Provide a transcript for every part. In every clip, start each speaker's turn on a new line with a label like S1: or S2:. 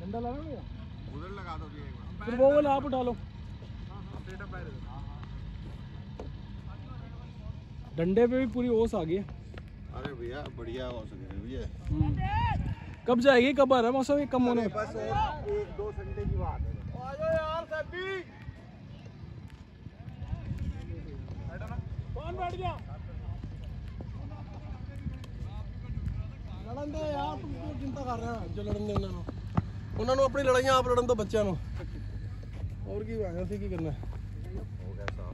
S1: डंडा लगा भैया,
S2: उधर लगा दो भी एक बार।
S1: फिर वो वाला आप उठा लो। डंडे पे भी पूरी ओस आ गई है।
S2: अरे भैया बढ़िया हो सके भैया।
S1: कब जाएगी, कब आ रहा है मौसम, कम होने में?
S2: बस और 1-2 संडे की बात है। आ जाओ यार सभी।
S1: कौन बैठ गया? लड़न दे यार, तुम क्यों चिंता कर रहे हो? जो लड़न दे उन्होंने अपनी लड़ाइयां आप लड़न दो बच्चों को। और की ऐसे की करना है?
S2: हो गया साहब।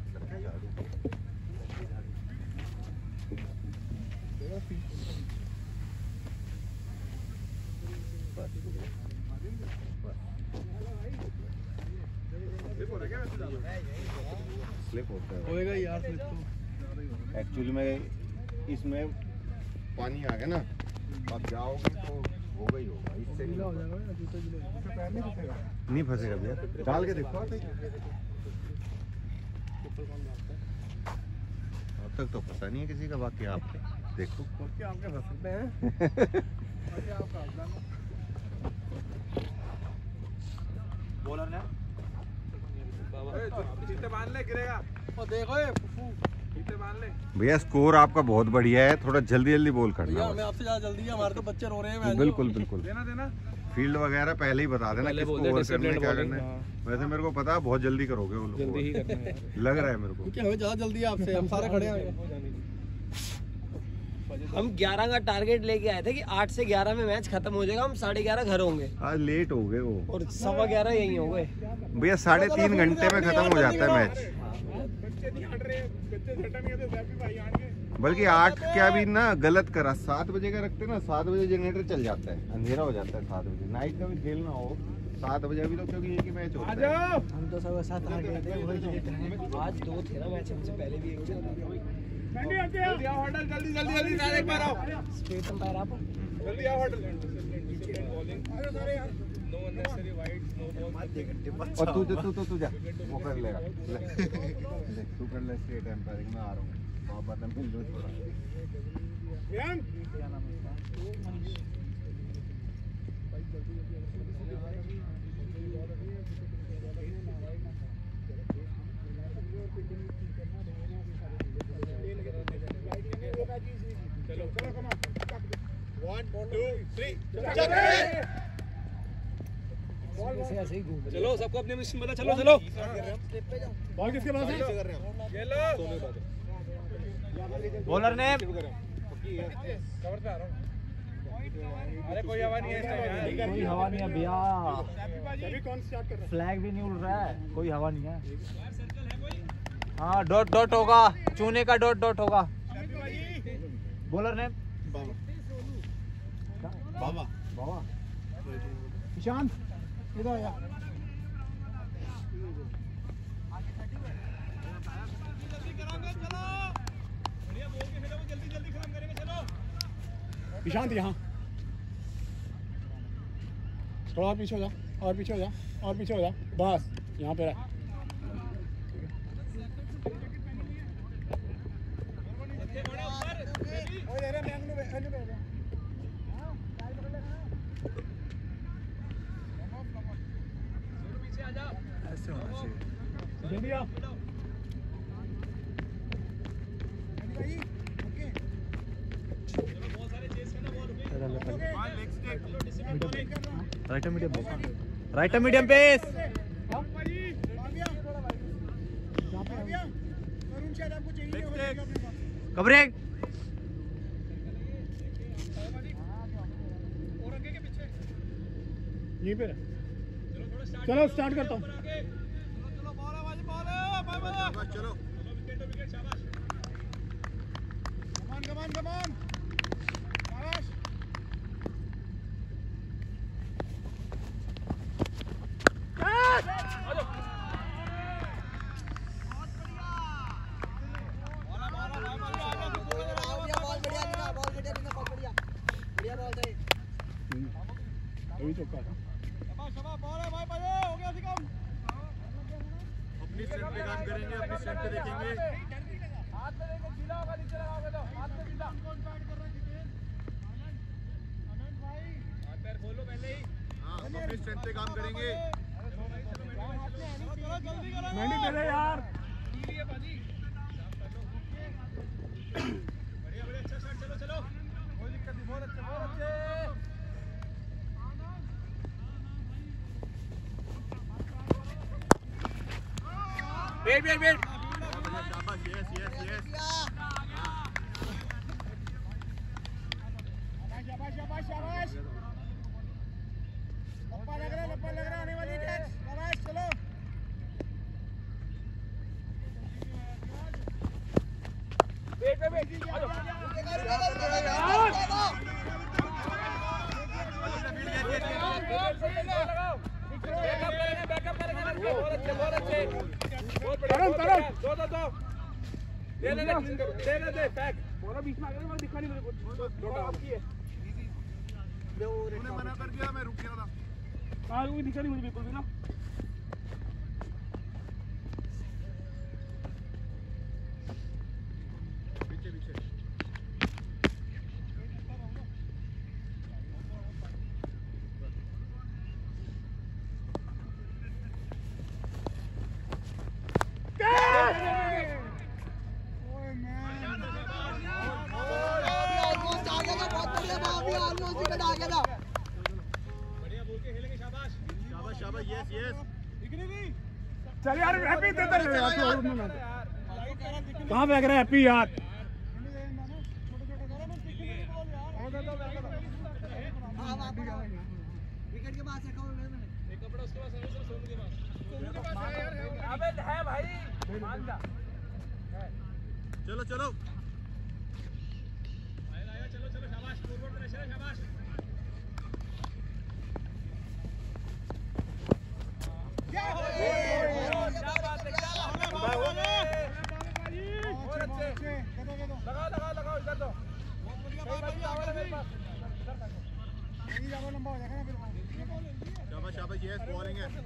S2: स्लिप होता है।
S1: होएगा यार स्लिप तो।
S2: एक्चुअली में इसमें पानी आ गया ना, अब जाओगे तो होगा ही होगा। इससे
S1: गीला हो जाएगा ना, जूता गीला हो जाएगा।
S2: नहीं फंसेगा भैया, डाल के देखो। अब तक तो फंसा नहीं है किसी का, बाकी आप देखो।
S1: आपके फंस सकते हैं।
S2: बॉलर ने
S1: बांध ले, गिरेगा। और देखो ये
S2: भैया स्कोर आपका बहुत बढ़िया है, थोड़ा जल्दी जल्दी बॉल करना।
S1: हमें आपसे ज्यादा जल्दी है, हमारे तो बच्चे रो रहे हैं।
S2: बिल्कुल बिल्कुल देना फील्ड वगैरह पहले ही बता देना किसको ओवर करना है, क्या करना है। वैसे मेरे को पता है बहुत जल्दी करोगे वो लोग, जल्दी ही करना है लग रहा है मेरे को,
S1: क्योंकि हमें ज्यादा जल्दी है आपसे, हम सारे खड़े हैं।
S3: हम 11 का टारगेट लेके आए थे कि 8 से 11 में मैच खत्म हो जाएगा, हम 11:30 घर होंगे।
S2: आज लेट हो गए वो,
S3: और 11:15 यही हो गए
S2: भैया। 3.5 घंटे में खत्म हो जाता है मैच। बल्कि 8 क्या भी ना गलत करा, 7 बजे का रखते ना, 7 बजे जनरेटर चल जाता है, अंधेरा हो जाता है 7 बजे। नाइट का भी खेलना हो 7 बजे अभी तो, क्योंकि एक ही मैच होता है।
S3: हम तो सब साथ आ गए थे, वही तो आज 2 थे ना मैच, हमसे पहले भी एक चल रहा था।
S1: जल्दी आओ होटल, जल्दी जल्दी जल्दी सारे एक बार आओ।
S3: स्ट्रेट अंपायर आप
S1: जल्दी आओ होटल। अरे सारे यार, no unnecessary wides, no ball.
S2: और तू जा, वो कर लेगा। तू कर ले स्ट्रेट एम्पायरिंग में, आ रहा हूँ। बहुत बात मिल लो थोड़ा।
S1: क्या नाम है इसका? चलो चलो कम ऑन। 1 2 3
S3: ऐसे ही घूम रहे।
S1: चलो सबको अपनी मिशन बता। चलो चलो, बॉल किसके पास है? ये लो।
S3: बॉलर ने
S1: कवर पे आ रहा हूं। अरे कोई हवा नहीं है इस टाइम यार,
S3: कोई हवा नहीं है भैया,
S1: अभी कौन स्टार्ट कर रहा है?
S3: फ्लैग भी नहीं उड़ रहा है, कोई हवा नहीं है। हाँ डॉट डॉट होगा, चूने का डॉट डॉट होगा। बॉलर ने
S2: बाबा
S3: बाबा
S1: ईशान इधर आ। ईशांत यहाँ थोड़ा और पीछे हो जा, और पीछे हो जा, और पीछे हो जा, बस यहाँ पे रह। ऐसे होना चाहिए। जल्दी आओ।
S3: Right medium right medium pace. Coverage
S1: यहीं पे चलो स्टार्ट करता हूँ।
S2: चलो
S1: चौका
S2: अपनी स्ट्रेंथ पे काम करेंगे, अपनी स्ट्रेंथ पे देखेंगे।
S1: हाथ में लेके गीला होगा, नीचे लगाओगे तो हाथ में गीला। कौन स्टार्ट कर रहा है? आनंद भाई हाथ पैर खोलो पहले ही। हां
S2: अपने स्ट्रेंथ पे काम करेंगे।
S1: मेहंदी दे दे यार।
S3: बढ़िया बढ़िया, अच्छा शॉट, चलो चलो, कोई दिक्कत नहीं, बहुत अच्छे बहुत अच्छे। वेट वेट वेट,
S2: शाबाश, यस यस यस।
S1: शाबाश शाबाश शाबाश। लप्पा लग रहा आने वाली कैच। शाबाश चलो।
S3: वेट वेट वेट, बैकअप करेंगे लड़के, बहुत अच्छे बहुत अच्छे, बहुत बढ़िया, दो दो दो, दे पैक, बोला बीच में आ गया, दिखा नहीं मुझे कुछ, छोटा आपकी है,
S2: उन्होंने मना कर दिया, मैं रुक गया था।
S1: हाँ कोई दिखा नहीं मुझे बिल्कुल भी ना।
S2: पीछे पीछे शाबाश शाबाश, यस यस।
S1: चल यार हैप्पी दे दे यार। कहाँ फेंक रहा है हैप्पी यार। विकेट के पास है, एक कपड़ा उसके पास है, सोनू के पास, सोनू के पास है यार, अबे है भाई, मान जा।
S2: चलो चलो
S3: आया चलो चलो, शाबाश, फॉरवर्ड प्रेशर है, शाबाश। लगाओ इधर दो,
S2: शाबाश शाबाश, यस, बॉलिंग है।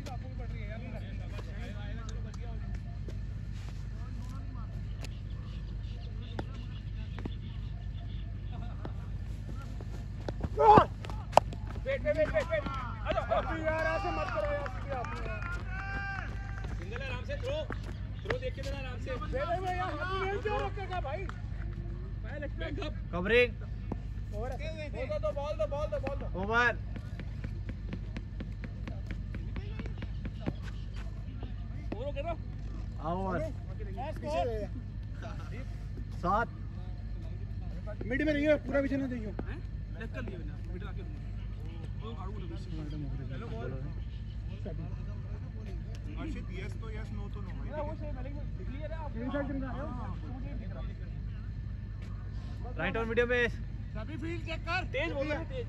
S3: वेट यार, ऐसे मत करो यार, सिंगल आराम से थ्रो देख के देना, आराम से यार, क्यों रखेगा भाई, कवरिंग, बॉल दो ओवर, आउट, 7
S1: मिड में नहीं है, पूरा पीछे ना चाहिए।
S2: अर्शित, यस तो यस, नो तो no.
S3: Right on medium pace,
S1: सभी फील्ड चेक कर,
S3: तेज बोल रहा है, तेज।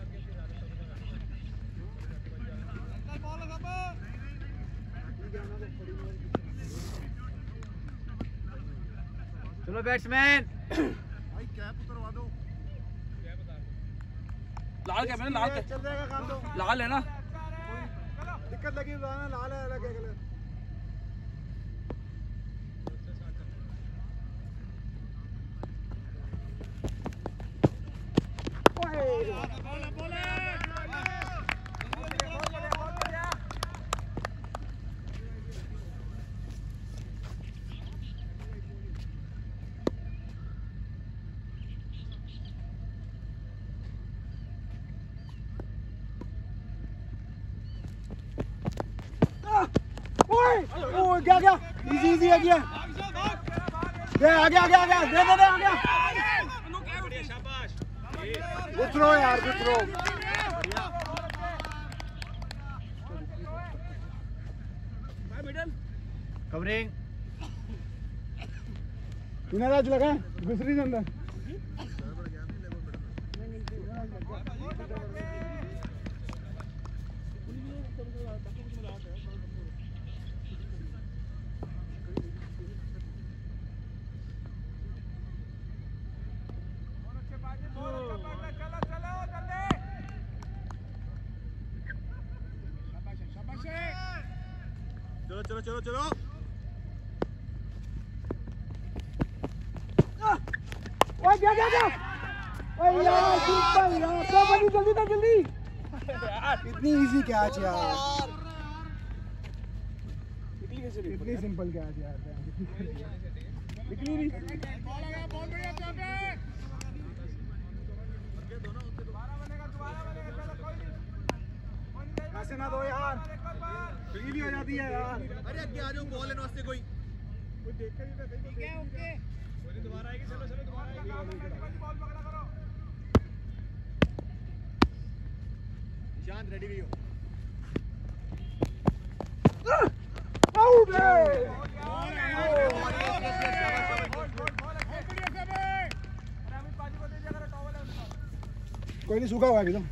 S3: चलो बैट्समैन,
S2: भाई कैप उतरवा दो।
S3: लाल कैप है ना, लाल कैप,
S1: चल जाएगा काम तो।
S3: लाल है ना,
S1: दिक्कत लगी लाल है, अलग है कलर। ओ गया इजी आ गया, दे आ गया दे आ गया।
S3: शाबाश,
S1: गुड थ्रो यार, गुड थ्रो।
S3: कवरिंग,
S1: इन्हें राज लगा दूसरी अंदर।
S2: चलो चलो चलो चलो।
S1: ओए गया ओए यार सुपर यार, तो बनी जल्दी।
S4: इतनी इजी कैच यार,
S3: निकली कैसे रही?
S4: इतनी सिंपल कैच यार।
S3: निकली नहीं।
S4: ऐसे ना दो यार, फ्री भी हो जाती है यार।
S1: अरे आगे आ जाओ, बॉल है वास्ते कोई।
S3: दोबारा आएगी, चलो चलो दोबारा आएगी। बॉल पकड़ा करो।
S1: शांत रेडी रहियो।
S4: आउट है। कोई नहीं, सूखा हुआ है एकदम।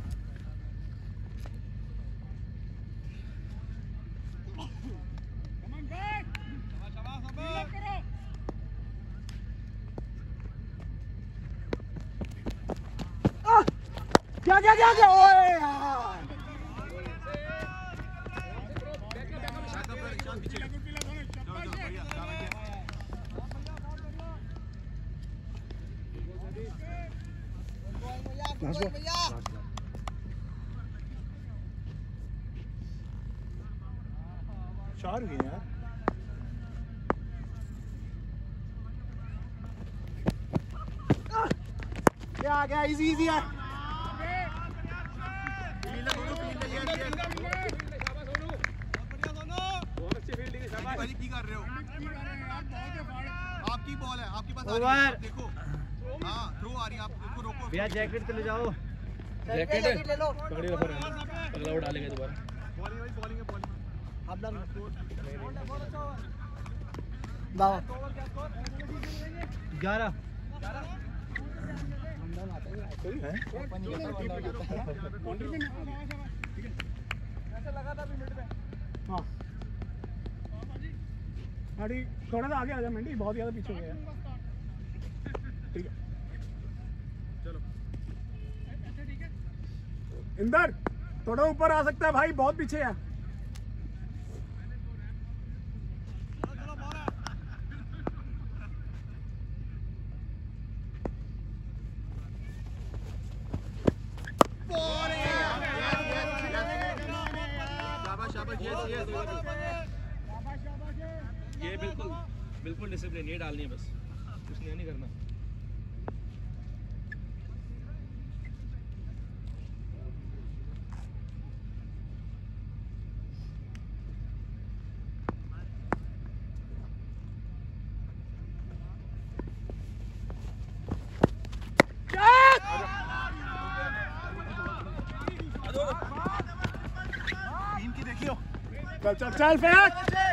S4: क्या क्या क्या क्या, ओए यार। चार हुए यार। क्या आ गया, इजी इजी है।
S1: भाई की कर रहे हो? आपकी बॉल है, आपके पास देखो। हाँ, थ्रो आ रही है, आप उसको रोको।
S5: भैया जैकेट चले जाओ।
S3: जैकेट ले लो। पकड़ी रखो, अगला वो डालेंगे दोबारा।
S1: बॉलिंग है, बॉलिंग है, बॉलिंग।
S4: आप डाल
S5: 11
S4: हाँ ठीक, थोड़ा सा आगे आ जा मंडी, बहुत ज़्यादा पीछे हो गया। ठीक है
S1: चलो
S4: इंदर, थोड़ा ऊपर आ सकता है भाई, बहुत पीछे है।
S3: ये बिल्कुल बिल्कुल डिसिप्लिन, ये डालनी है बस, कुछ नहीं करना।
S4: टीम की देखियो, चल चल चल फेंक।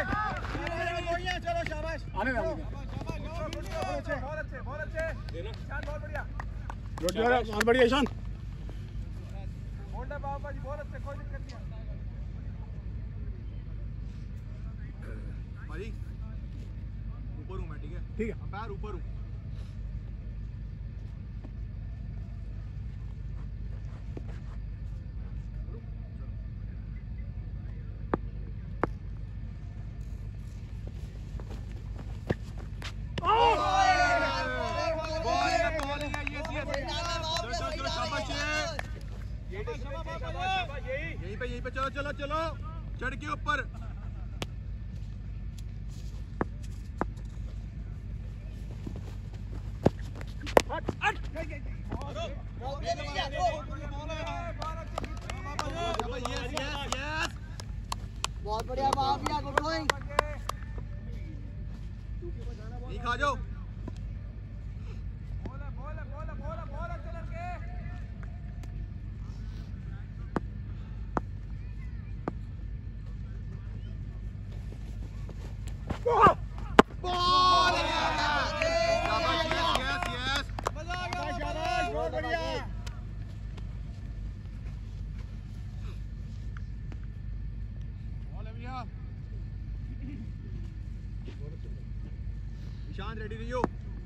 S4: चलो शाबाश, आने दे
S3: बहुत अच्छे देना, ईशान बहुत बढ़िया,
S4: बहुत बढ़िया ईशान।
S3: होल्ड है बाबा जी, बहुत अच्छे, कोई दिक्कत नहीं है
S1: भाई। ऊपर हूँ मैं, ठीक है?
S4: ठीक है,
S1: पैर ऊपर हूँ। यहीं पे चलो चलो चलो, चढ़ के ऊपर।
S6: बहुत बढ़िया बाप, गुड गोइंग।
S1: नहीं खा जाओ। ईशान रेडी रहियो।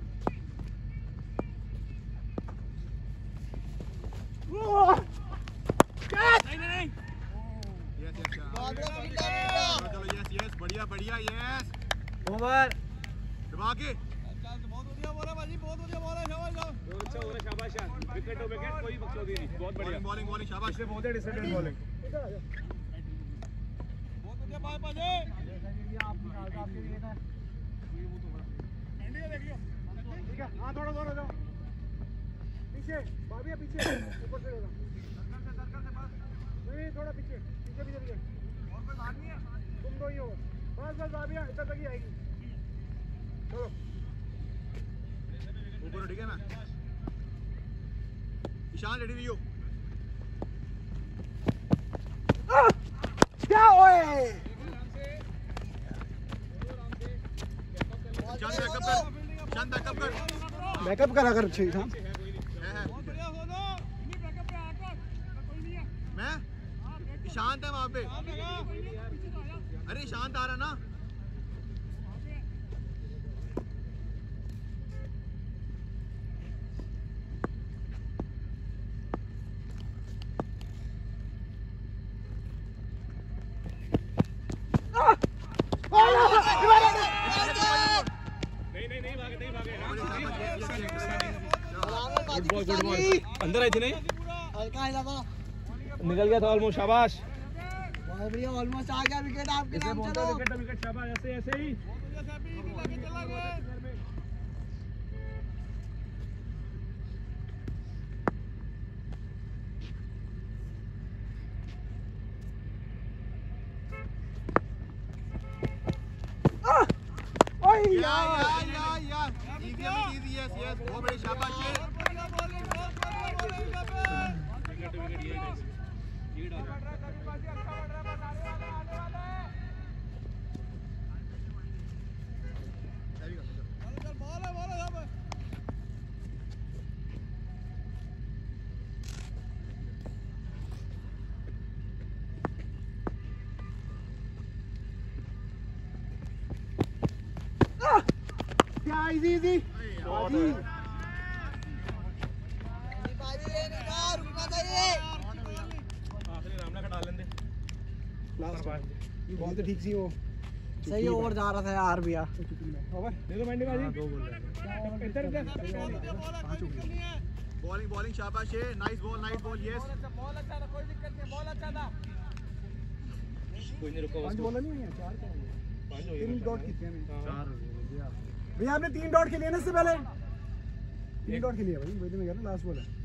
S3: नहीं
S1: यस यस, चलो यस यस, बढ़िया बढ़िया, यस।
S5: ओवर
S1: दबा के।
S3: बहुत बढ़िया बोला भाजी, बहुत बढ़िया बोला, शाबाश। अच्छा हो रहा है, शाबाश यार, विकेट हो विकेट, कोई बकचोदी नहीं, बहुत बढ़िया
S1: बॉलिंग बॉलिंग शाबाश
S3: इससे बहुत है डिसिप्लिन बॉलिंग।
S1: बहुत बढ़िया बाय बाजे
S4: आप निकाल दो आपके लिए था ठीक है। हाँ थोड़ा और हो जाओ पीछे बाबिया पीछे ऊपर से होगा नहीं थोड़ा पीछे पीछे पीछे पीछे
S1: और कोई बात नहीं है
S4: तुम दो ही हो बस बस बाबिया इधर तक ही आएगी चलो
S1: ऊपर ठीक है ना ईशान रेडी रहियो
S4: क्या ओए
S1: ईशान बैकअप कर ईशान बैकअप कर
S4: बैकअप करा कर ठीक था
S1: बहुत बढ़िया हो ना इन्हीं बैकअप पे आकर कोई नहीं है मैं ईशांत है वहां पे अरे ईशांत आ रहा ना
S3: नहीं भागे, नहीं भागे।
S6: गुड बॉल
S3: अंदर आई थी नहीं,
S6: हल्का हिला था
S3: निकल गया था ऑलमोस्ट, शाबाश।
S6: बहुत बढ़िया ऑलमोस्ट आ गया विकेट आपके नाम चलो
S3: विकेट विकेट, शाबाश, ऐसे ऐसे ही।
S1: बहुत बड़ी शाबाश
S4: क्या इजी
S6: बाजी ये नहीं रुकना चाहिए
S3: आखिरी रामला का डाल लेंगे।
S4: ये बॉल तो ठीक सी वो
S6: सही ओवर जा रहा था यार भैया
S4: ओवर
S3: दे दो मंडी बाजी। इधर इधर
S1: बॉलिंग बॉलिंग शाबाश है नाइस बॉल यस
S6: बॉल अच्छा था कोई दिक्कत नहीं बॉल अच्छा था
S3: कोई नहीं, रुको
S4: पांच बॉल नहीं हुई है चार करेंगे
S3: पांच हो गए।
S4: 3 डॉट कितने में भैया आपने 3 डॉट खेले ना इससे पहले 3 डॉट खेलिए भाई वही तो मैं कह रहा हूं लास्ट बॉल है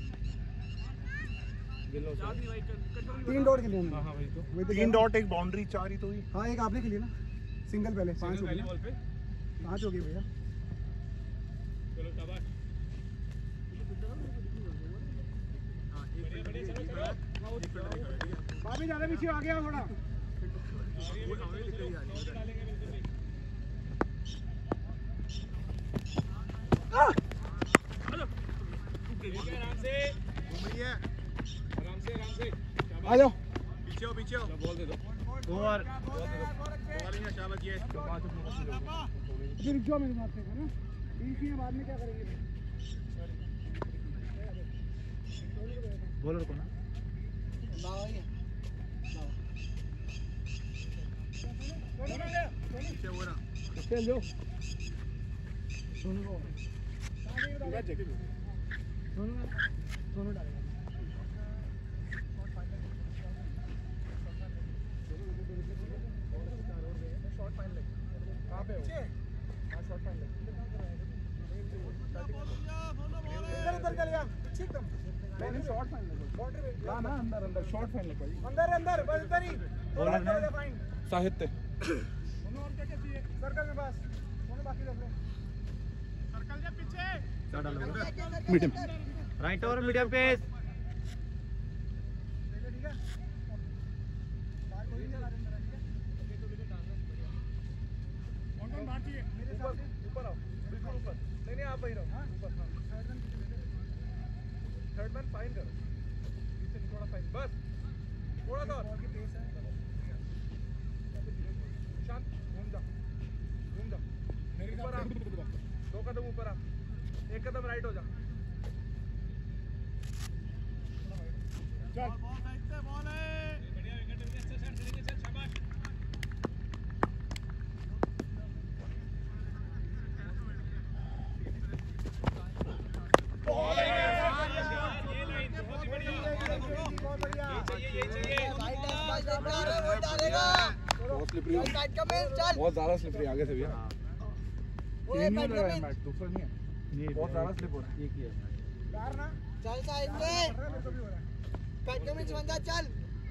S4: 3 डॉट खेले हमने
S3: हाँ भाई, तो
S4: वही तो
S5: 3 डॉट एक बाउंड्री 4 ही तो हुई।
S4: हाँ एक आपने खेली ना सिंगल पहले 5 हो
S3: पहली
S4: गए
S3: बॉल पे
S4: 5 हो गए भैया
S3: चलो शाबाश।
S4: बाबी ज्यादा पीछे आ गया थोड़ा
S3: आराम से आराम से
S4: आ जाओ
S1: पीछे हो
S3: बॉल दे दो।
S1: बॉलिंग है शाबाश यस
S4: फिर जो मेरे साथ है ना बीच में बाद में क्या करेंगे
S5: बॉलर को ना
S1: पीछे हो ना
S4: चल जो दोनों डालेगा शॉर्ट फाइन लग कहाँ पे हो हाँ शॉर्ट फाइन लग इधर कर लिया एकदम मैंने शॉर्ट फाइन लग बाउंड्री में ना ना अंदर शॉर्ट फाइन लग भाई अंदर बस इधर ही बॉलर ने फाइन
S3: साहित्य
S4: दोनों और क्या चाहिए सर्कल में बस दोनों बाकी रख लो सर्कल के पीछे
S5: मीडियम राइट और मीडियम पेस
S4: ठीक है बाहर कोई नहीं अंदर कौन बाहर चाहिए मेरे साथ ऊपर आओ बिल्कुल ऊपर नहीं आप वहीं रहो हां ऊपर हां थर्ड मैन फाइन करो पीछे थोड़ा फाइन बस थोड़ा सा बॉल की पेस है शांत घूम जा मेरे ऊपर आ 2 कदम ऊपर आ 1 कदम राइट हो जा चल बॉल साइड से बॉल है
S3: बढ़िया विकेट अच्छा शॉट चलेंगे, चल शाबाश।
S6: वो डालेगा
S4: बहुत स्लिपरी हो,
S6: बैट का मिल चल
S4: बहुत ज्यादा स्लिपरी आगे से भी है।
S6: ओए बैट का मिल
S4: मैच दूसरा नहीं है, बहुत ज्यादा स्लिप हो रहा है। एक ही है
S6: चल साइड में बैट का मिल बंदा चल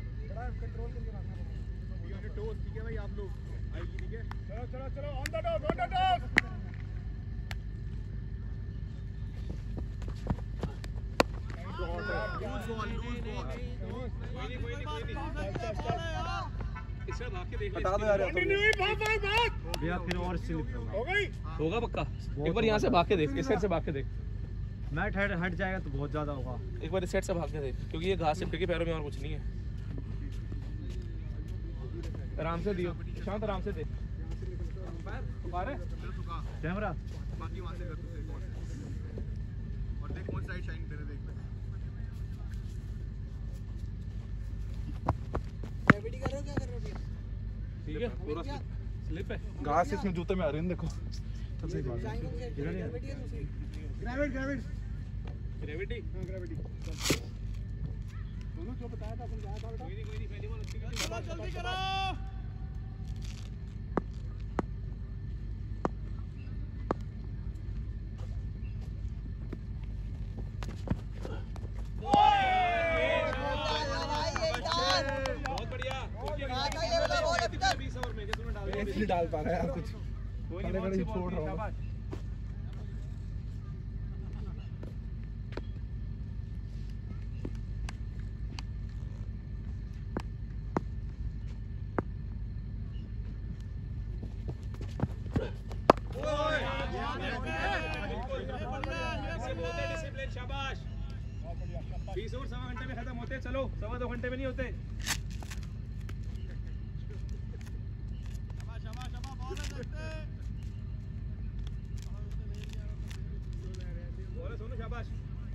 S1: ठीक है भाई आप लोग आएगी ठीक है
S4: चलो चलो चलो ऑन द डॉट हटा दो यार
S5: भैया फिर और स्लिप
S4: हो गई
S3: होगा पक्का। एक बार यहाँ से भाग के देख, इस साइड से भाग के देख,
S5: मैट हट जाएगा तो बहुत ज्यादा होगा।
S3: एक बार इस साइड से भाग के देख, क्योंकि ये घास चिपके के पैरों में और कुछ नहीं है। आराम से दियो शांत, आराम से दे।
S5: कैमरा
S1: बाकी वहां से कर दो एक और देख कौन साइड शाइन तेरे देख
S6: ग्रेविटी कर रहे हो क्या कर रहे हो भैया
S3: ठीक है, पूरा स्लिप है।
S4: घास इसमें जूते में आ रही है देखो।
S6: ग्रेविटी है दूसरी
S3: ग्रेविटी
S4: दोनों जो बताया था अपन जाया था बेटा।
S3: कोई नहीं पहली बॉल अच्छी करी।
S1: जल्दी करो
S3: बहुत बढ़िया।
S6: ये वाला बॉल अभी तक
S3: 20 ओवर में किसने डाल दिया?
S4: नहीं डाल पा रहा है यार कुछ।
S3: कोई नहीं,
S4: खड़े
S3: बहुत
S4: खड़े
S3: सी
S4: ही
S3: बॉल
S4: छोड़
S3: थी,
S4: रहा हूँ।
S3: शाबाश। इसे बोलते हैं डिसिप्लिन, शाबाश। 20 ओवर सवा घंटे में खत्म होते, चलो 2.25 घंटे में नहीं होते। बोलो सोनू, शाबाश।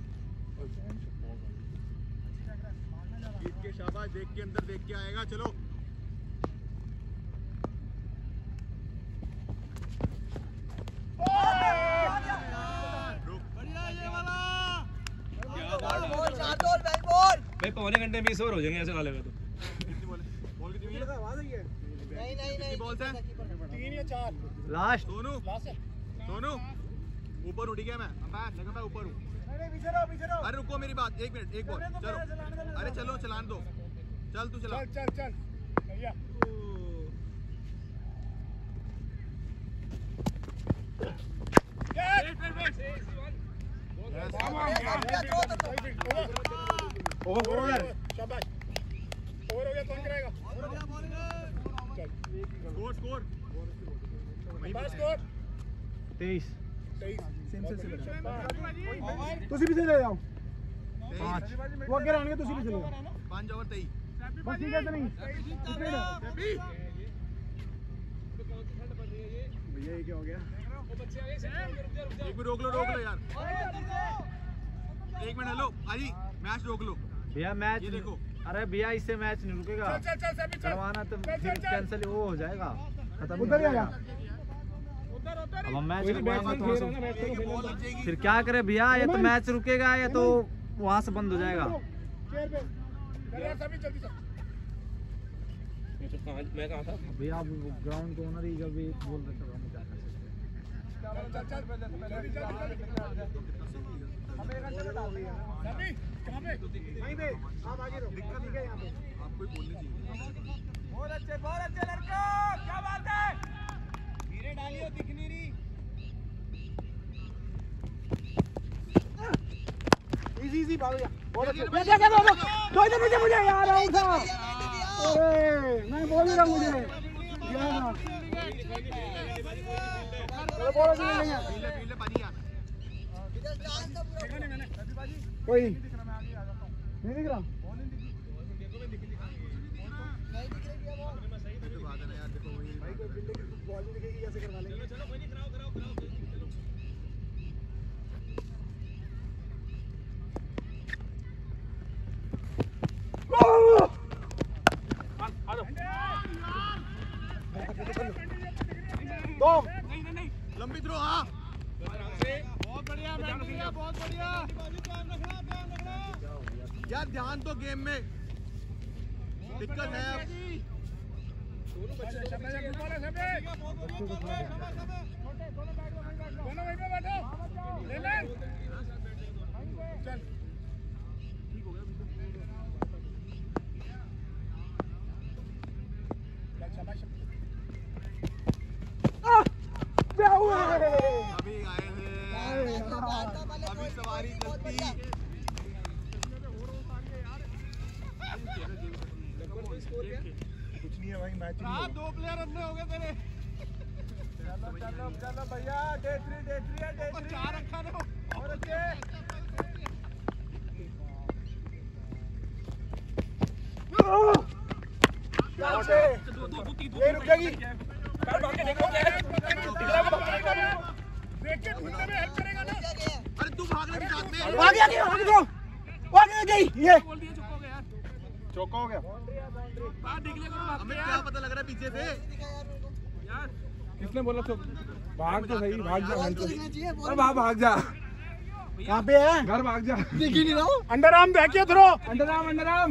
S1: जीत के शाबाश, देख के अंदर देख के आएगा। चलो
S6: बॉल चार बॉल बैक बॉल
S3: भाई पौने घंटे में 20 ओवर हो जाएंगे ऐसे डालेगा तो।
S1: बॉल कितनी हुई है?
S6: नहीं
S1: बॉल से
S4: 3 या 4
S5: लास्ट
S1: सोनू
S4: लास्ट है।
S1: सोनू ऊपर उठ गया मैं लगा मैं ऊपर हूँ।
S4: नहीं पीछे रहो।
S1: अरे रुको मेरी बात, एक मिनट, एक बॉल चलो। अरे चलो चलान दो, चल तू चला।
S4: चल भैया ओवर शाबाश। ओवर हो गया, कौन कराएगा?
S1: स्कोर
S4: बस स्कोर
S5: 23
S4: ਤੁਸੀਂ ਪਿੱਛੇ ਲੈ ਜਾਓ।
S5: 5
S4: ਉਹ ਅੱਗੇ ਰਹਿਣਗੇ, ਤੁਸੀਂ ਪਿੱਛੇ ਲੈ ਜਾਓ।
S1: 5 ओवर 23
S4: बस ठीक है नहीं भैया ये क्या हो गया?
S1: एक मिनट रोक लो यार, एक मिनट। हेलो अजी, मैच रोक लो
S5: भैया। मैच
S1: ये देखो।
S5: अरे भैया इससे मैच नहीं रुकेगा, करवाना तो फिर कैंसिल वो हो जाएगा, खत्म
S4: उधर ही आ जा।
S5: अब हम मैच रुकवाएंगे तो
S1: बॉल लग जाएगी।
S5: फिर क्या करे भैया, या तो मैच रुकेगा या तो वहाँ से बंद हो जाएगा।
S4: चेयर पे चल सभी जल्दी चल।
S3: मैं कहाँ था?
S5: भैया ग्राउंड के ओनर ही जब भी बोल रहे थे हम क्या कर सकते हैं।
S4: चल हमें एक घंटे में डाल दिया सभी। कहाँ पे? वहीं पे आप आगे रहो। दिक्कत है यहाँ पे,
S1: आपको ही बोलनी चाहिए।
S6: बहुत अच्छे लड़का, क्या बात है। धीरे डालियो, दिख नहीं रही।
S4: इजी भागो जा। बहुत अच्छे। दो इधर मुझे यार आउट था। अरे मैं बोल रहा हूँ मुझे यार। चलो बोलो जी नहीं है।
S1: फील्ड पानी यार।
S6: इधर चांस तो पूरा
S4: कोई नहीं दिख रहा।
S6: नहीं दिख रही है बॉल।
S1: तो बात है ना यार, देखो वही
S4: भाई कोई बिल्ले की बॉल नहीं दिखेगी, ऐसे करवा लेंगे।
S3: चलो कोई नहीं, कराओ।
S4: दो
S1: लंबी थ्रो। हाँ बहुत बढ़िया यार, ध्यान तो गेम में। दिक्कत है अब। अभी आए हैं, अभी सवारी चलती।
S4: कुछ नहीं है भाई, मैच नहीं है।
S1: 2 प्लेयर अंदर हो गए तेरे।
S4: चलो भैया, डे 3 है, डे 3।
S1: 4 रखा ना
S4: और अच्छे ये रुक जाएगी।
S1: अरे तू भागने के साथ में
S4: आगे गई ये चौका हो गया।
S1: हमें क्या पता लग रहा है पीछे से।
S4: किसने बोला? तो भाग तो सही, भाग जा। अरे भाग जा। कहाँ पे है? घर भाग जा। दिख ही नहीं रहा हूँ। Under arm back throw. Under arm.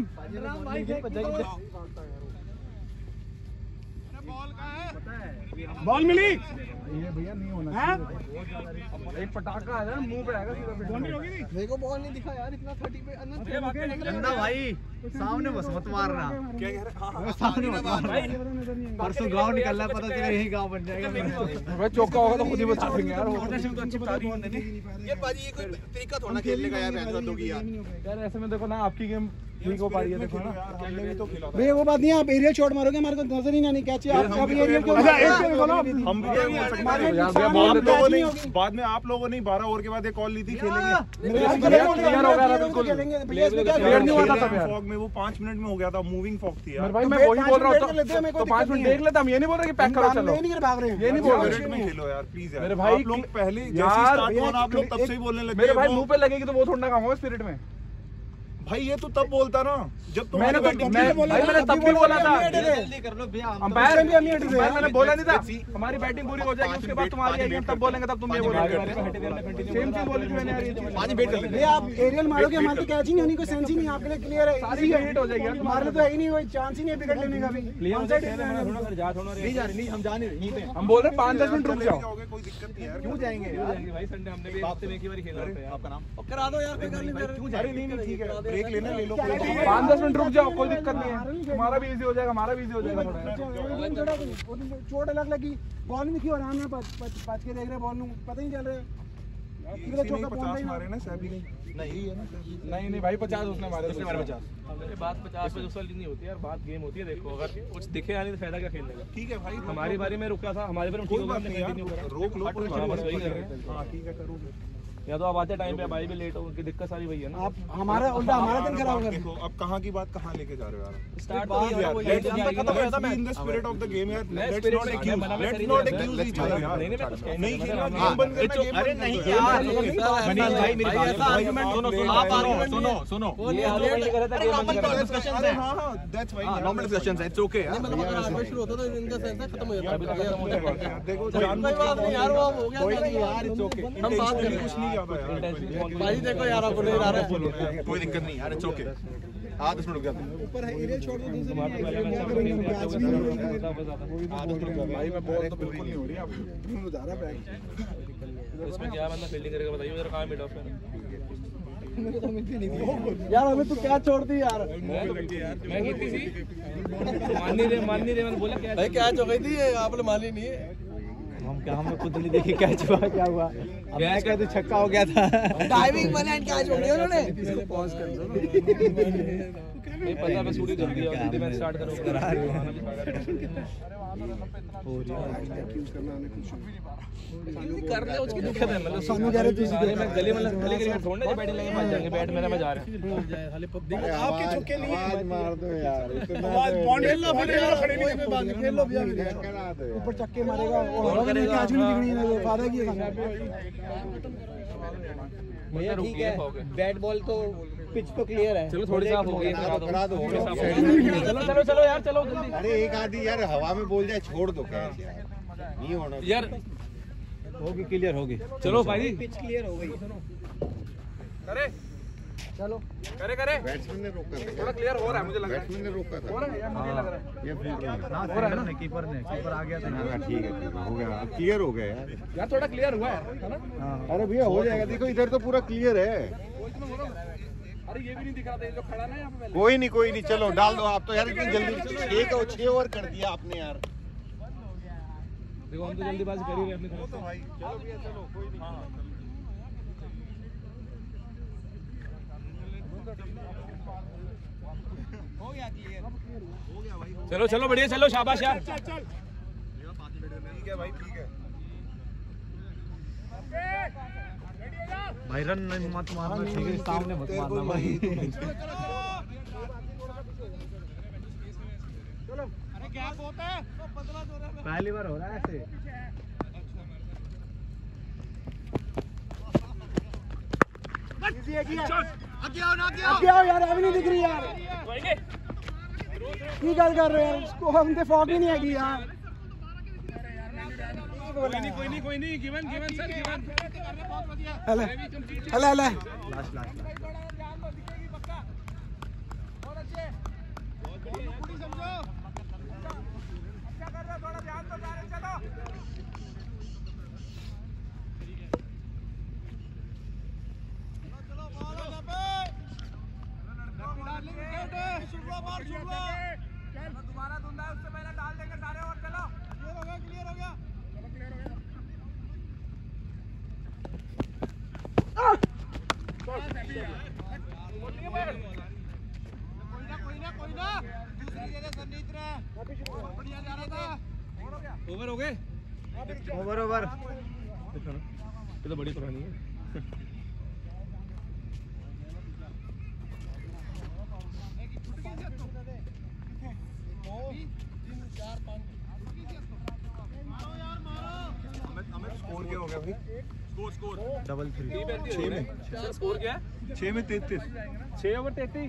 S1: Ball कहाँ है?
S4: बॉल मिली। ये भैया नहीं होना चाहिए। एक पटाखा है ना, मुंह पे आएगा सीधा। बॉल नहीं होगी। मेरे को बॉल नहीं दिखा यार, इतना 30 पे
S5: गंदा भाई, सामने बस मत मारना।
S4: क्या कह रहा है?
S5: सामने मत मारना। परसों गांव निकल रहा, पता चला यही गांव बन जाएगा।
S4: भाई चौका होगा तो खुद ही बचा देंगे यार।
S1: ये बाजी ये कोई तरीका थोड़ा खेलने का यार, बहन की
S4: यार ऐसे में देखो ना, आपकी गेम ठीक हो पा रही है। देखो ना, हमने भी तो खेला था। भैया वो बात नहीं है, आप एरियल शॉट मारोगे, हमारे को नजर ही नहीं कैच है। आप अभी एरियल क्यों? अच्छा एक पे देखो ना, हम बाद में आप लोगों ने 12 ओवर के बाद एक कॉल ली थी, खेलेंगे। क्लियर हो गया था बिल्कुल। प्लेयर नहीं हुआ था फॉग में, वो 5 मिनट में हो गया था। मूविंग फॉग थी यार। भाई मैं वही बोल रहा हूं, तो 5 मिनट देख लेता। हम ये नहीं बोल रहे कि पैक करो चलो, ये नहीं भाग रहे हैं, ये नहीं बोल रहे में खेलो यार प्लीज यार। मेरे भाई आप लोग पहले जैसे स्टार्ट हुआ ना, आप लोग तब से ही बोलने लगे। मेरे भाई मुंह पे लगेगी तो वो थोड़ा काम होगा स्पिरिट में। भाई ये तो तब बोलता ना जब मैंने तब भी बोला था।
S5: जल्दी कर लो भैया,
S4: अंपायर मैंने बोला नहीं था हमारी बैटिंग पूरी हो जाएगी, उसके बाद तुम्हारी आएगी, तब बोलेंगे, तब तुम ये बोलोगे। सेम चीज बोली थी मैंने यार।
S1: पानी वेट कर ले।
S4: आप एरियल मारोगे, हमारे तो कैच ही नहीं होनी, कोई सेंस ही नहीं। आपके लिए क्लियर है, सारी हिट हो जाएगी। हमारे तो है ही नहीं, कोई चांस ही नहीं विकेट लेने का भी। नहीं हम जा नहीं रहे, हम बोल रहे 5-10 मिनट रुक जाओ।
S1: कोई दिक्कत नहीं यार,
S4: क्यों जाएंगे
S5: भाई संडे हमने भी हफ्ते में एक ही बार खेला होता है। आपका नाम
S1: करा दो यार, कोई गल नहीं।
S4: अरे नहीं ठीक है, ब्रेक लेना ले लो, 5-10 मिनट रुक जाओ, कोई दिक्कत नहीं है। तुम्हारा भी इजी हो जाएगा, हमारा भी इजी हो जाएगा। चोट अलग लगी, बॉल नहीं थी, आराम में पाँच के देख रहे बॉल नू, पता ही चल रहा है। 50 मारे ना सभी नहीं भाई 50 उसने मारे। 50
S3: बात 50 पे दूसरा नहीं होती यार, बात गेम होती है। देखो अगर कुछ दिखे या नहीं तो फायदा क्या खेलने का।
S4: ठीक है भाई,
S3: हमारी बारी में रुका था, हमारी बारी में ठीक हो गया,
S4: रोक लो।
S3: वही कर रहे हैं।
S4: हां ठीक है, करो।
S3: या तो आप आते टाइम पे भाई भी लेट हो, उनकी दिक्कत सारी वही है ना।
S4: आप हमारा उल्टा हमारा दिन खराब कर देखो। अब कहाँ की बात कहाँ लेके जा रहे हो यार?
S3: Start
S4: in the spirit of the game यार, let's not accuse each other यार। नहीं खेलना, गेम बंद करना, गेम। अरे नहीं यार
S5: मनीष भाई मेरी बात आर्गुमेंट आप आर्गुमेंट सुनो
S3: ये आर्गुमेंट कर रहा था,
S1: नॉर्मल डिस्कशंस है।
S4: हां दैट्स व्हाई
S1: नॉर्मल डिस्कशंस है, इट्स ओके यार।
S4: मतलब
S6: शुरू होता था इनका सेंस है, खत्म हो जाता
S3: अभी तक खत्म हो गया।
S4: देखो
S6: कोई बात नहीं यार, वो हो गया।
S4: कोई नहीं यार, इट्स ओके। हम बात करें, कुछ नहीं ज्यादा यार।
S6: भाई देखो यार, आपको नहीं आ रहा है,
S1: कोई दिक्कत नहीं यार, इट्स ओके। 10 मिनट रुक जाते हैं।
S4: ऊपर है एरियल शॉट तो दूसरी भाई मैं बॉल तो बिल्कुल नहीं हो रही, आप क्यों जा रहा बैक?
S3: इसमें क्या बंदा फील्डिंग करेगा बताइए, मेरा काम मिड ऑफ है
S4: यार। अबे तू क्या छोड़ दी यार?
S3: मैं कितनी सी मान नहीं रहे, मैंने बोला क्या
S6: भाई क्या हो गई थी, आपने मानी नहीं है।
S5: हम क्या, हमने खुद नहीं देखी कैच हुआ क्या हुआ। अब मैं कह तो छक्का हो गया था।
S6: डाइविंग बना एंड कैच हो गया उन्होंने।
S4: इसको पॉज कर दो।
S3: नहीं पता, मैं शूटिंग जल्दी और जल्दी मैं स्टार्ट करूंगा। कर ले, उसकी दिक्कत है। मतलब
S4: सानू कह रहे थे
S3: मैं गली क्रिकेट छोड़ना, बैट लेके भाग जाएंगे, बैट मेरा मैं जा रहा है।
S4: आपके छक्के नहीं है,
S2: मार दो यार, इतना
S4: खेल लो भैया। ऊपर चक्के मारेगा और कैच भी नहीं दिखनी है, फायदा की है।
S3: भैया ठीक है,
S6: बैट बॉल तो पिच तो क्लियर है।
S3: चलो थोड़ी साफ हो गई,
S2: करा दो।
S3: चलो यार, चलो जल्दी।
S2: अरे एक आधी यार हवा में बोल जाए, छोड़ दो कैच यार, नहीं होना
S3: यार।
S5: होगी, क्लियर होगी।
S3: चलो भाई,
S6: पिच क्लियर हो गई।
S3: अरे
S5: चलो
S3: करे करे
S2: बैट्समैन ने रोका था,
S3: थोड़ा क्लियर हो रहा है मुझे लग रहा है।
S2: बैट्समैन ने रोका था।
S3: हो रहा है यार मुझे लग रहा है।
S2: ये फील्ड में
S5: हो रहा है ना, कीपर आ गया था।
S2: हाँ, ठीक है हो गया, क्लियर हो गया यार।
S3: यार थोड़ा क्लियर हुआ है ना?
S2: अरे भैया हो जाएगा, देखो इधर तो पूरा क्लियर है।
S3: अरे ये भी नहीं दिख रहा था ये जो खड़ा ना यहाँ पे पहले।
S2: कोई नहीं, चलो डाल दो आप तो यार, इतनी जल्दी 6 ओवर कर दिया आपने यार।
S3: देखो हम तो जल्दीबाजी कर ही रहे अपनी तरफ से।
S2: चलो भैया चलो, कोई नहीं।
S6: हो गया क्लियर।
S3: चलो चलो बढ़िया चलो शाबाश यार।
S4: ठीक है भाई, ठीक है।
S5: भाई रन मत मारना, ठीक है, सामने मत मारना भाई।
S6: अरे क्या होता है?
S5: पहली बार हो रहा है ऐसे।
S6: आगे आओ यार, अभी नहीं दिख रही यार। की गल कर रहे हो यार, इसको हम तो फॉग ही नहीं आएगी यार।
S3: कोई नहीं गिवन सर गिवन।
S6: हले
S5: लास्ट
S6: दोबारा धुंधा है, उससे पहले डाल देंगे सारे और चलो। क्लियर हो गया। कोई ना दूसरी जगह संजीत रहा, बढ़िया जा रहा था।
S3: ओवर हो गए।
S5: ओवर
S3: ये तो बड़ी पुरानी है।
S4: स्कोर क्या हो गया भाई?
S3: स्कोर
S5: डबल 3
S4: 6 में
S3: सर स्कोर क्या है?
S4: 6 में 33।
S3: 6 ओवर 33।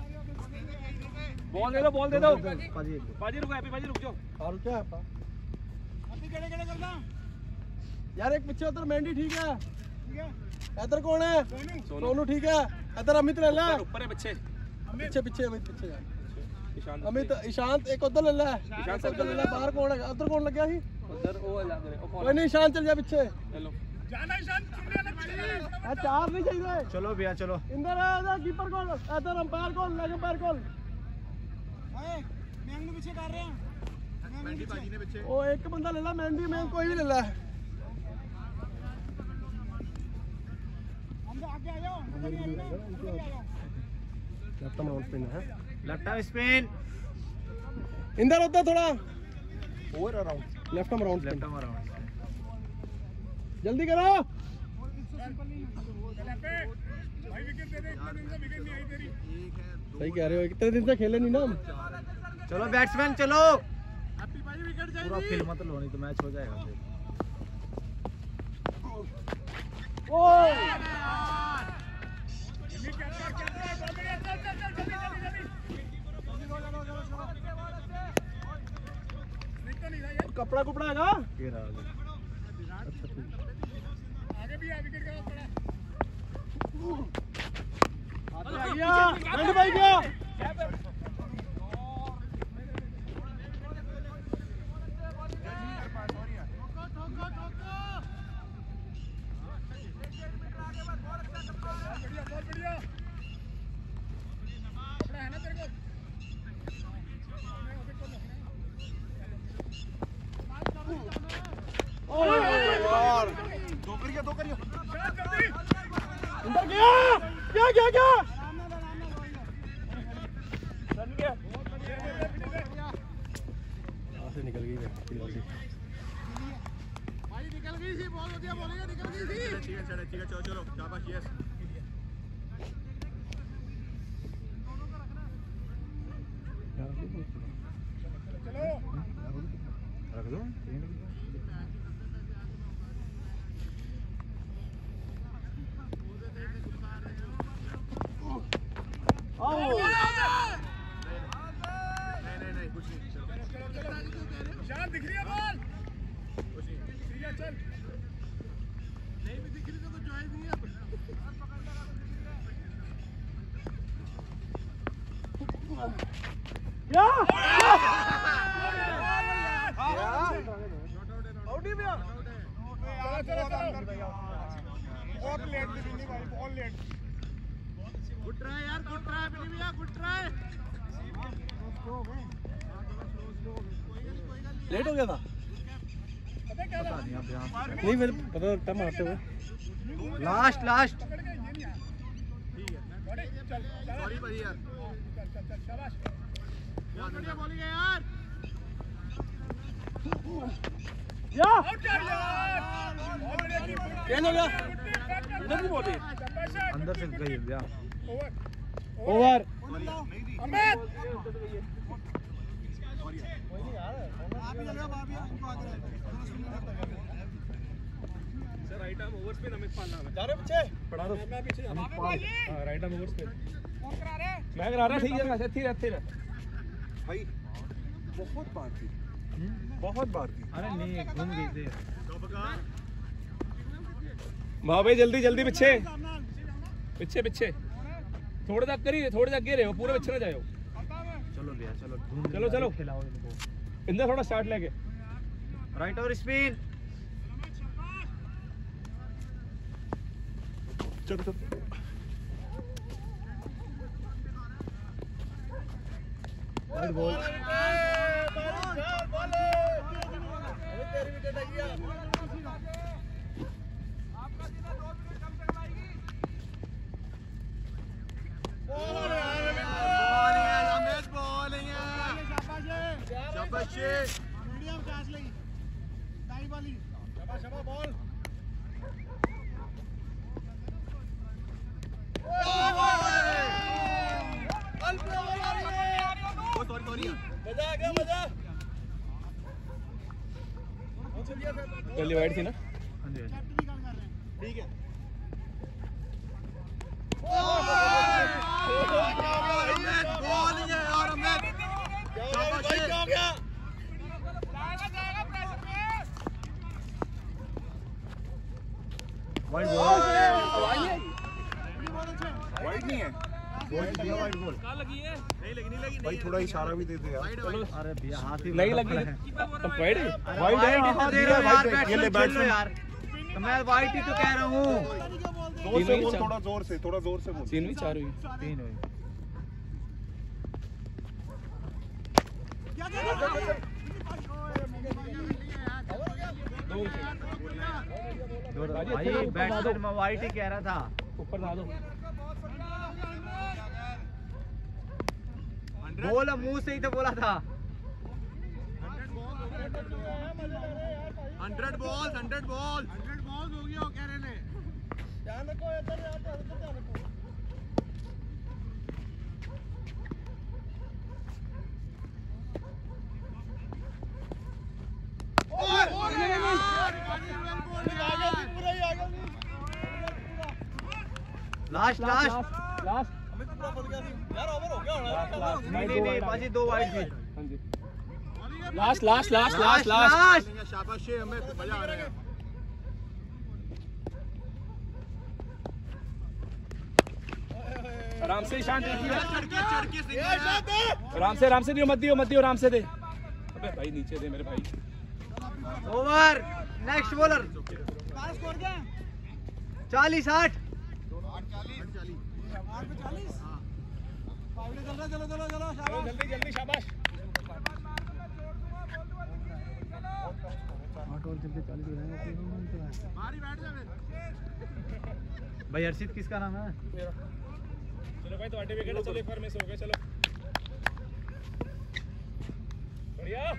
S3: बॉल दे दो
S5: पाजी
S3: रुको हैप्पी पाजी रुक जाओ।
S6: और क्या है करना यार? एक पीछे उधर मेंढी ठीक है। इधर कौन है? सोनू ठीक है। इधर अमित ले ले।
S3: ऊपर है बच्चे।
S6: पीछे अमित पीछे यार।
S3: ईशान
S6: अमित ईशांत एक उधर ले ले। ईशांत उधर ले ले। बाहर कौन है? उधर कौन लग गया ही?
S3: उधर वो लग रहे
S6: कोई नहीं, ईशांत चल जा पीछे।
S3: हेलो
S6: चार नहीं चाहिए।
S5: चलो भैया चलो।
S6: इंदर है, इधर कीपर कौन? इधर अंपायर कौन? लेग अंपायर कौन? मैंग पीछे कर रहे हैं।
S1: मेंढी बाजी ने पीछे।
S6: ओ एक बंदा ले ला, मेंढी में कोई भी ले ला। आगे आ जाओ, लेफ्ट आर्म स्पिन है।
S5: Left arm spin.
S6: इंदर होता थोड़ा
S4: over around.
S6: Left arm round
S5: left arm around.
S6: जल्दी करो। सही कह रहे हो, कितने दिन से खेले नहीं ना हम।
S5: चलो बैट्समैन चलो। पूरा फील मत लो, नहीं तो मैच हो जाएगा फिर।
S6: कपड़ा कुपड़ा है ना?
S1: आगे भी है, विकेट का पड़ा।
S6: मेंढी भाई क्या?
S4: दो करियो।
S6: अंदर गया। क्या से निकल गई
S1: भाई निकल गई थी, बहुत बढ़िया बोलेगा, निकल गई थी। ठीक है चलो शाबाश यस। चलो
S5: रख दो।
S1: नहीं कुछ नहीं। शान दिख रही है बॉल। कुछ नहीं, ठीक है चल। नहीं भी दिख रही तो ज्वाइन नहीं है।
S6: आउट ही भैया
S1: बहुत लेट थी भाई, बहुत लेट। गुड ट्राई यार, गुड ट्राई भैया, गुड ट्राई।
S6: लेट हो गया था नहीं, मेरे पता लगता मारते हुए।
S5: लास्ट लास्ट
S1: सॉरी भाई यार, शाबाश, बहुत बढ़िया बॉलिंग है यार।
S6: चेंज हो गया,
S3: इधर की बॉल है,
S5: अंदर से गई भैया।
S6: Over.
S1: Amit
S3: right arm over spin Amit Pal नाम है।
S6: जा रहे पीछे
S3: पढ़ा दो
S1: मैं पीछे जा।
S3: हां राइट आर्म ओवर स्पिन
S1: कौन करा रहे?
S3: मैं करा रहा, ठीक है अच्छी है
S4: भाई बहुत बार थी, बहुत बार थी।
S5: अरे नहीं घूम गई थी।
S3: वाह भाई, जल्दी जल्दी पीछे पीछे पीछे, थोड़ा तक करिए, थोड़े तक गिरे हो, पूरे पीछे ना जाओ।
S5: चलो भैया चलो घूम
S3: चलो चलो
S5: खिलाओ इनको।
S3: इंदर थोड़ा स्टार्ट लेके
S5: राइट और स्पिन।
S4: चलो चलो
S5: गुड बॉल।
S1: मीडियम चांस लगी, टाई वाली, शाबाश शाबाश बॉल। सॉरी
S6: मजा आ गया, मजा।
S3: पहली वाइड थी ना।
S5: हाँ जी
S1: ठीक है। बॉलिंग है यार अमित, शाबाश।
S6: क्या हो गया?
S5: Wide ball.
S4: वाइड नहीं है
S5: वाइड बॉल।
S3: कहां लगी है?
S1: नहीं लगी
S4: भाई, थोड़ा इशारा भी दे दे यार।
S5: अरे भैया हाथ ही
S3: नहीं लगी अब वाइड है।
S5: वाइड है हाथ
S4: दे
S5: ही
S4: रहा है,
S5: यार,
S4: वाइड है। ये ले
S5: बैट्समैन खेल लो
S4: बैट्समैन।
S5: यार। तो मैं वाइड ही तो कह रहा हूँ।
S4: जोर से बोल, थोड़ा जोर से बोल।
S3: 3 हुई 4 हुई।
S5: 3 हुई। भाई बैट्समैन मैं वाइड ही कह रहा था।
S3: ऊपर ला दो।
S5: बोल मुंह से ही तो बोला था।
S1: 100 बॉल्स हो गया कह रहे ने।
S6: ध्यान रखो इधर यार, ध्यान रखो।
S5: लास्ट लास्ट
S3: लास्ट
S6: हमें तो पूरा बन गया थी यार, ओवर हो गया होना।
S5: नहीं बाजी 2 वाइड थी।
S3: हां जी last last last last last
S5: last.
S1: शाबाश अमित, मजा आ रहा है।
S3: आराम से शांत देखिए,
S1: चढ़ के सिंगल।
S3: आराम से दियो, मत दियो, आराम से दे। अबे भाई नीचे दे मेरे भाई।
S5: ओवर। Next bowler.
S1: स्कोर क्या है?
S5: 40 60।
S1: 40। चलो शाबाश।
S3: जल्दी जल्दी शाबाश।
S1: बारी बैठ जा फिर।
S5: भाई हर्षित किसका नाम है?
S3: चलो भाई, तो 8 विकेट है, चलो एक बार मिस हो गए। चलो बढ़िया।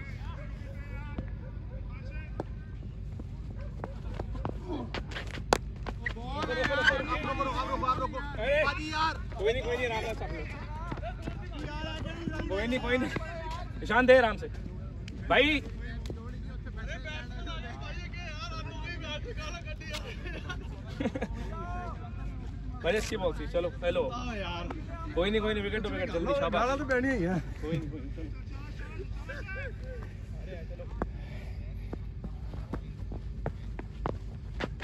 S3: कोई नहीं आराम से सब लोग। कोई नहीं निशान दे आराम से भाई। भाई अच्छी बॉल थी। चलो हेलो, कोई नहीं विकेट जल्दी शाबाश।
S6: तो बैठी ही है।
S3: कोई नहीं चलो।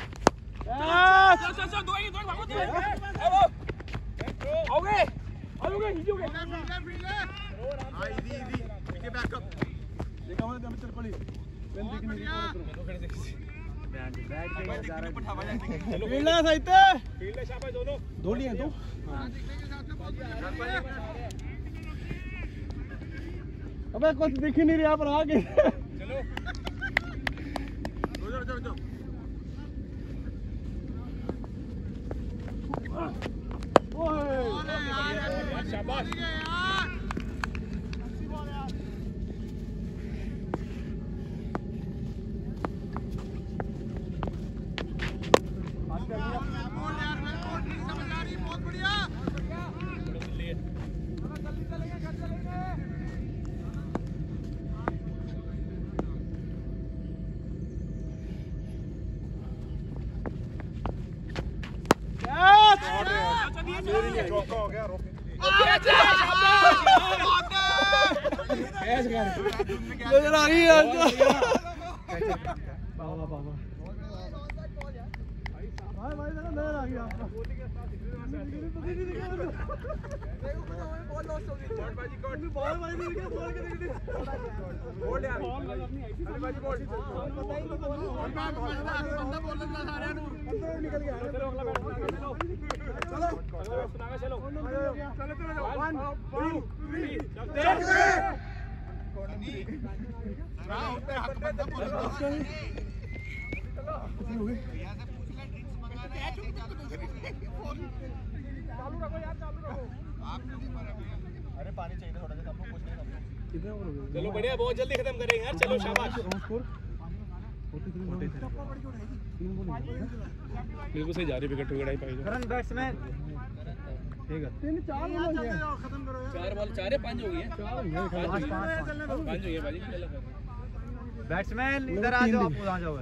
S3: चल दो भागो। आओगे गए इजी हो गए
S1: हां इजी इजी पीछे बैकअप
S6: देखा मैंने जब चल पड़ी पेन दिख नहीं रही
S5: बैठ के जा रहा है
S6: फील्ड है साइते
S3: फील्ड है शाबाश दोनों
S6: दो लिए हैं तू अबे कुछ दिख ही नहीं रहा पर आगे
S3: चलो
S1: रुको
S6: ओए
S3: शाबाश
S4: चौका हो गया
S6: नजर आ रही है बाबा बाबा भाई नजर आ गया आपका बॉल लॉस्ट हो गई बॉल भाई नहीं गया बॉल के निकली बॉल यार अरे बाजी बॉल
S1: बंदा बोल रहा सारे
S6: निकल गया
S3: चलो अगला बैट चलो सुनागा चलो
S6: चलो
S3: 1 2 3 चालू रखो यार चालू रखो
S1: अरे पानी चाहिए थोड़ा सा आपको कुछ नहीं
S6: कितने ओवर हो गए
S3: चलो बढ़िया बहुत जल्दी खत्म करेंगे यार चलो शाबाश
S6: स्कोर 43
S3: बिल्कुल सही जा रही विकेट विकेट पाई
S5: करंट बैट्समैन ठीक है
S6: 3-4 बॉल हो गए खत्म करो यार
S3: 4 बॉल 4 है 5 हो गई है
S6: 4 हो गए
S3: 5 हो गई बाजी चलो
S5: बैट्समैन इधर आ जाओ, आप कहाँ जाओगे?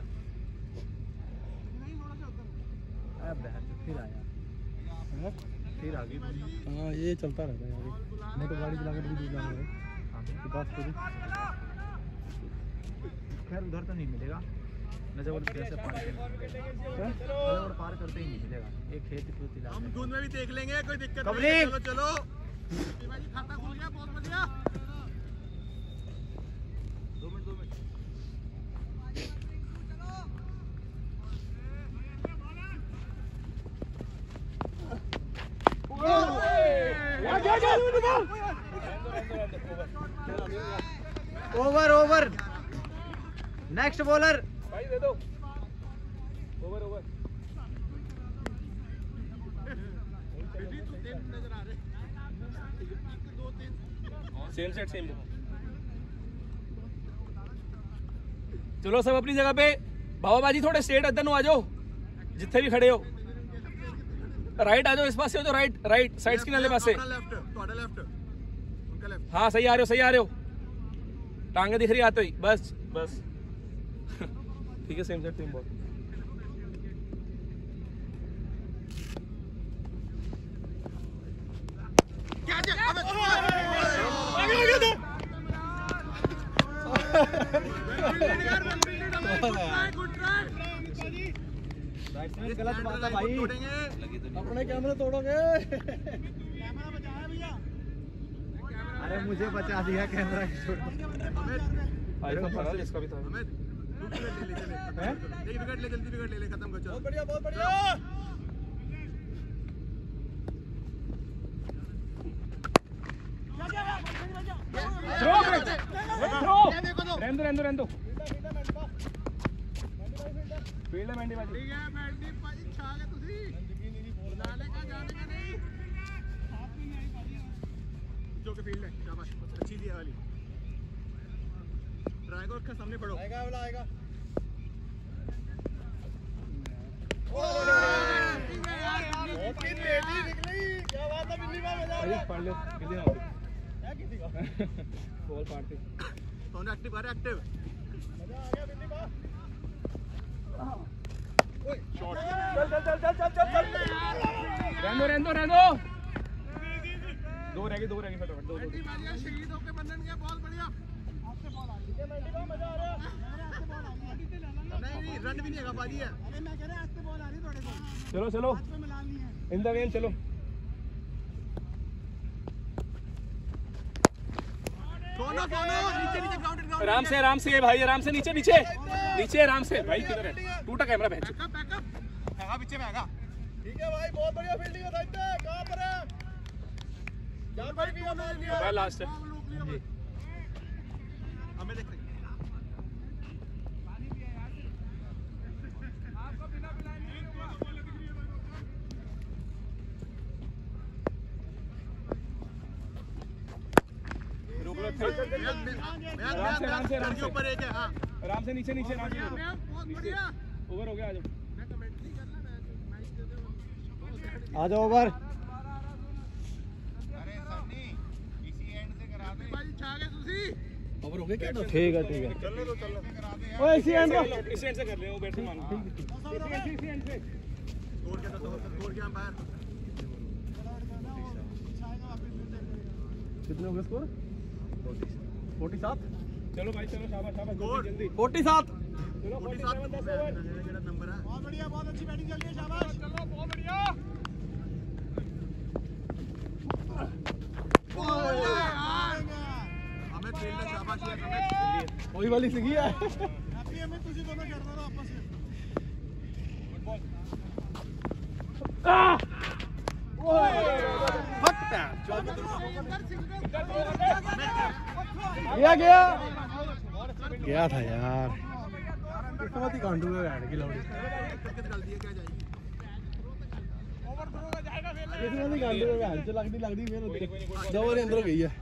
S5: फिर आया, फिर आ गई।
S6: हाँ ये चलता रहता है यार, मैं तो गाड़ी चला कर भी दूर जा रहा हूँ बात करूँ।
S5: खैर उधर तो नहीं मिलेगा, नजर कैसे पार करते ही नहीं मिलेगा। एक खेत
S1: हम धुंध में भी देख लेंगे, कोई दिक्कत
S5: नहीं।
S1: चलो चलो भाई खाता खुल गया, बहुत बढ़िया। 2 minute
S5: over over, next bowler
S3: भाई दे दो। Over over same set same. चलो सब अपनी जगह पे। बाबा बाजी थोड़े स्ट्रेट अदर आ जाओ, जिथे भी खड़े हो। राइट आ जाओ, इस पास से हो, राइट राइट साइड स्किन वाले पास से। हाँ सही आ रहे हो, सही आ रहे हो। टांगे दिख रही आते ही, बस बस ठीक है। Same set same ball.
S5: गलत बात है भाई,
S6: अपने कैमरे तोड़ोगे।
S5: अरे मुझे बचा दिया कैमरा।
S3: इसका भी था।
S1: विकेट ले, जल्दी विकेट ले, खत्म कर। चलो
S6: बहुत बढ़िया बहुत बढ़िया।
S3: रहने दो। फील्ड है मेंडी बाजी।
S1: ठीक है मेंडी भाई, छा गए तुसी। नाले का जाने का नहीं। हाथ में नहीं आई बाजी। जो के फील्ड है, शाबाश, अच्छी दी है वाली। ट्राई को रखा, सामने पड़ो।
S6: आएगा वाला आएगा। ओके तेजी निकली, क्या बात है बिल्ली मां, मजा आ गया।
S3: पढ़ लो कितनी हो क्या किसी का बॉल पार्टी।
S1: कौन एक्टिव कर, एक्टिव
S6: मजा आ गया बिल्ली मां।
S3: शॉट। चल रहने दो। दो रह गई फटाफट। दो
S1: शहीद होके बंधन गया। बहुत बढ़िया।
S6: आपसे बॉल आ रही है मेंडी मां, मजा आ रहा है।
S1: नहीं रन भी नहीं है, बाजी है।
S6: अरे मैं कह रहा आज से बॉल आ रही थोड़े को।
S3: चलो
S6: आज पे मिला ली है।
S3: इन द गेम चलो। आराम से भाई, आराम से, नीचे नीचे नीचे, आराम से भाई। किधर है? टूटा कैमरा भैंस।
S1: पीछे में आएगा।
S6: ठीक है भाई, बहुत बढ़िया फील्डिंग है। साइड पे कहां पर है? क्या भाई भी
S3: भाई लास्ट है।
S1: हमें देख ऊपर एक है। हाँ
S3: आराम से नीचे नीचे ओवर हो गया।
S6: आ जाओ ओवर।
S1: अरे सन्नी इसी एंड से करा दे भाई। छा गए तुसी
S6: ओवर हो गया क्या? ठीक है ठीक है,
S1: चलो तो चलो
S6: ओए इसी एंड
S3: इस एंड से कर ले, वो बैट्समैन। इसी एंड से
S1: तोड़ के अंपायर।
S6: कितने हो गए स्कोर? 47।
S3: चलो भाई चलो, शाबाश शाबाश, जल्दी
S6: 47।
S3: चलो
S1: 47 नंबर है। बहुत बढ़िया, बहुत अच्छी बैटिंग चल रही है। शाबाश, चलो बहुत बढ़िया। हमें फील्ड शाबाश है। हमें
S6: वही वाली सीखी है।
S1: हैप्पी हमें तुझे दोनों करना रहा आपस में।
S6: गया था यार, किस्मत ही कांडू में बैठ गई लौड़ी। किस्मत ही कांडू में बैठ लगदी फिर जबर अंदर गई है।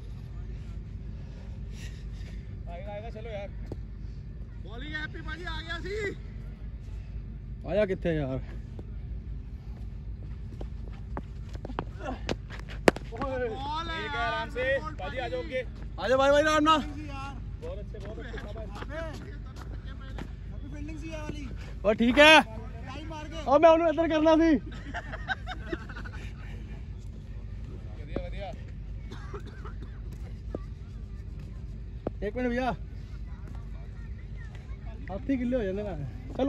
S3: आएगा चलो यार।
S1: बॉलिंग हैप्पी भाजी आ गया सी।
S6: आया कितने यार?
S1: बॉल है
S3: आराम से भाजी, आ जाओगे।
S6: आजा भाई आराम ना।
S3: बहुत अच्छे शाबाश।
S1: हैप्पी फील्डिंग सी है वाली।
S6: और ठीक है,
S1: टाइम मार के
S6: और मैं उन्हें इधर करना थी।
S3: बढ़िया।
S6: एक मिनट भैया, हाथी गिल्ले हो जाने ना। चलो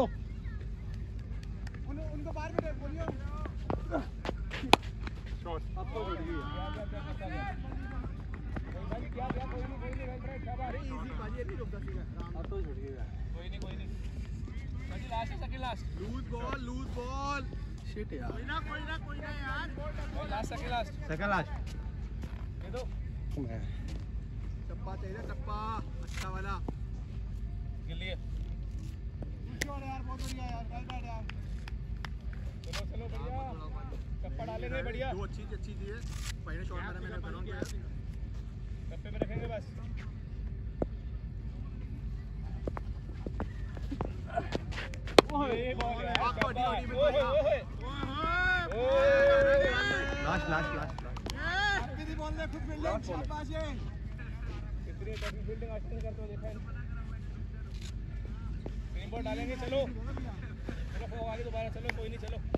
S1: उनको बाहर भी बोलिए। Loose ball.
S6: शिट यार,
S1: कोई ना यार।
S3: सेकंड लास्ट दे दो।
S1: टप्पा चाहिए, टप्पा अच्छा वाला।
S3: गिल्ली है।
S1: यार बहुत बढ़िया यार, वेल बैट यार।
S3: चलो बढ़िया, टप्पा डालेंगे बढ़िया।
S1: दो अच्छी चीज है। पहले शॉट मारा मैंने करो यार।
S3: टप्पे पे रखेंगे बस। ओए बॉल यार,
S6: लास्ट
S1: कितनी बॉल ने खुद फील्डिंग शाबाश है।
S3: कितनी टफी फील्डिंग आज तक करते हो देखा है। तीन बॉल डालेंगे। चलो आगे दोबारा। चलो कोई नहीं, चलो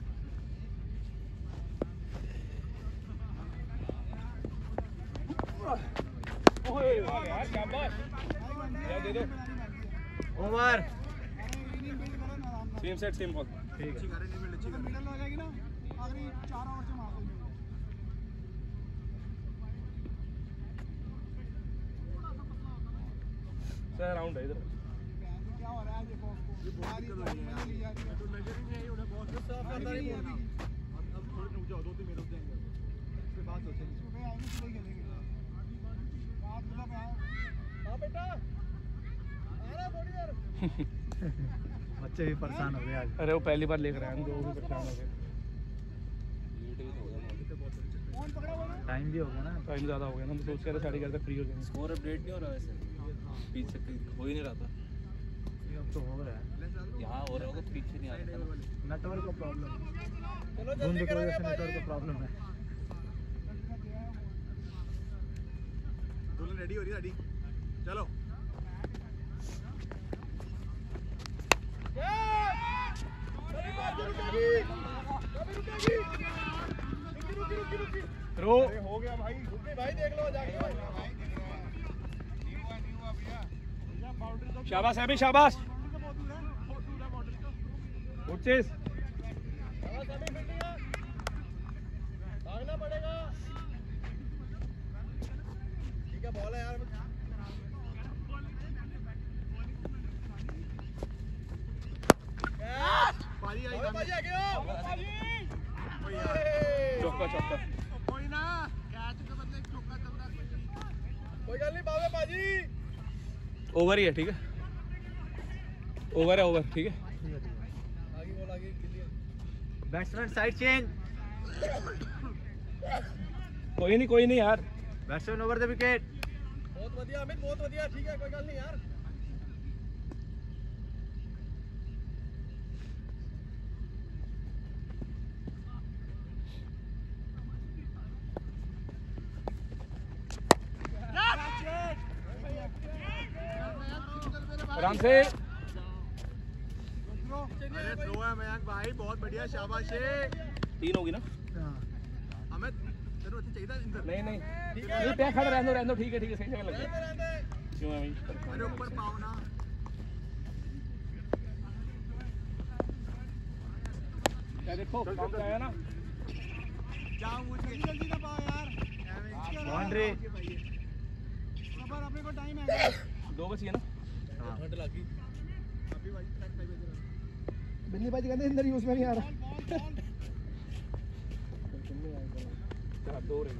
S3: ओए यार शाबाश, दे दो।
S6: Over.
S3: Same set same ball.
S1: अच्छी कर रही है, अच्छी कर रही है। लगेगी ना आखिरी 4 ओवर से मार देंगे।
S3: सर राउंड है इधर।
S1: क्या हो रहा है ये बॉल को? ये बहुत दिक्कत हो रही है यार। ये तो नजर ही नहीं आई उन्हें बॉल। साफ अंदर ही बोलना। अब थोड़े रुक जाओ, 2-3 मिनट रुक जाएंगे। इसके बाद सोचेंगे। सुबह आएंगे, सुबह खेलेंगे। बात मतलब हां बेटा आ रहा थोड़ी देर।
S6: बच्चे भी परेशान हो गए आज।
S3: अरे वो पहली बार लेकर आए हम, जो भी परेशान हो गए।
S6: टाइम भी हो गया ना,
S3: टाइम ज़्यादा हो गया ना, तो सोच कर 11:30 तक फ्री हो जाएंगे।
S5: स्कोर अपडेट नहीं हो रहा वैसे, पीछे हो ही नहीं रहा था।
S6: अब तो हो गया है।
S5: यहाँ हो रहा होगा तो पीछे नहीं आ रहा था।
S6: नेटवर्क का प्रॉब्लम, धुंध की वजह से नेटवर्क का प्रॉब्लम है।
S1: दुल्हन रेडी हो रही है। रेडी चलो।
S3: रो
S1: हो गया भाई। भाई देख लो जाके।
S3: शाबाश है भी, शाबाश। Good chase.
S6: भागना पड़ेगा। ठीक है बॉल है यार।
S1: पारी आई
S6: बाजी आ गए हो।
S3: चौका चौका
S1: कोई ना कैच के बदले एक चौका चल रहा है।
S6: कोई गल नहीं बाबे बाजी।
S3: ओवर ही है ठीक है ओवर है ओवर ठीक है
S6: आगे बॉल आगे क्लियर।
S5: Batsman side change.
S3: कोई नहीं यार
S5: बैट्समैन ओवर द विकेट।
S6: बहुत बढ़िया अमित बहुत बढ़िया ठीक है कोई गल नहीं यार।
S3: आराम से
S1: अरे थ्रो है मयंक भाई बहुत बढ़िया शाबाश है।
S3: 3 होगी ना
S1: अमित तेरे अच्छे चाहिए था इंदर।
S3: नहीं पे खड़े रहने दो ठीक है सही जगह लग गया क्यों है भाई
S1: अरे ऊपर पाओ ना।
S3: क्या देखो काम का है ना
S1: जाओ मुझे जल्दी ना पाओ यार।
S5: बाउंड्री
S1: सबर अपने को टाइम है
S3: 2 बची है ना
S6: घंटे लगी।
S1: अभी भाई ट्रैक पे भेज रहा।
S6: बिन्नी बाजी कहते इंदर यूज में नहीं आ रहा।
S3: चला 2 रही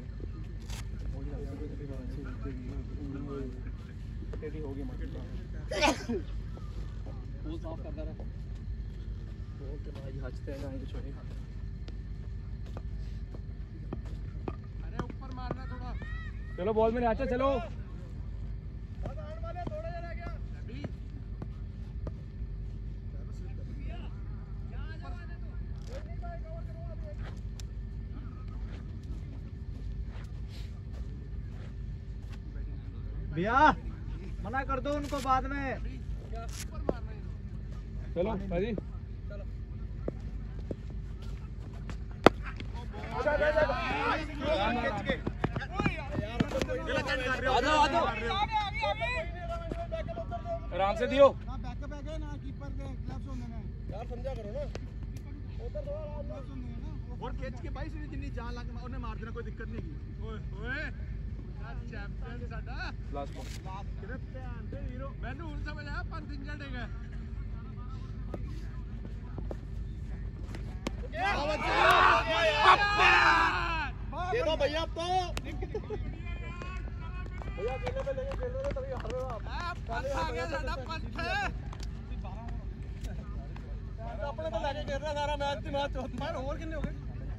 S3: तेरी होगी मार्केट वो साफ करता रहा वो तो भाई हंसते हैं ना कुछ होएगा।
S1: अरे ऊपर मारना थोड़ा।
S3: चलो बॉल में अच्छा चलो
S5: भैया मना कर दो उनको बाद में।
S3: चलो भाजी आराम से दियो
S1: ना बैकअप है ना कीपर दे ग्लव्स होंगे ना
S6: यार समझा करो ना। उधर थोड़ा
S1: ग्लव्स होंगे ना और कैच के भाई से जितनी जान लग उन्हें मार देना कोई दिक्कत नहीं की। ओए ओए चैंपियन साडा
S3: लास्ट बॉल
S1: किधर ध्यान से हीरो मैंने उन समझ आया पर इंजर्ड है।
S6: दे दो भैया अब तो। भैया खेलने पे लेके खेल रहे हो तभी हार रहे हो आप।
S1: आ गया साडा पंथ
S6: अपने तो लेके खेल रहा है सारा मैच मैच और ओवर कितने हो गए।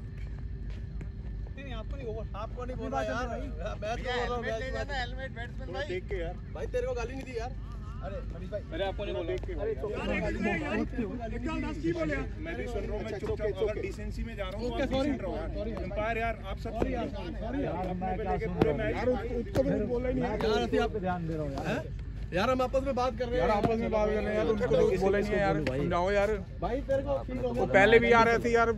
S6: नहीं आपको नहीं ओवर आपको नहीं बोल रहा यार मैच को बोल रहा हूं।
S1: हेलमेट बैट्समैन भाई देख के यार
S6: भाई तेरे को गाली नहीं दी यार।
S1: अरे मनीष भाई
S3: अरे आपको नहीं बोला
S1: अरे
S4: मैं भी सुन रहा हूँ मैं चुपचाप अगर डिसेंसी में जा रहा हूँ तो आप डिसेंट रहो यार एम्पायर यार आप सब सॉरी यार अपने पे लेके पूरे मैच यार उसको भी बोला ही नहीं
S6: यार ऐसे आप ध्यान दे रहा हूं यार। यार हम आपस में बात कर रहे हैं
S4: यार आपस में बात कर रहे हैं यार उनको तो बोला नहीं है यार समझाओ यार
S6: भाई तेरे को ठीक हो गया।
S4: वो पहले भी आ रहे थे यार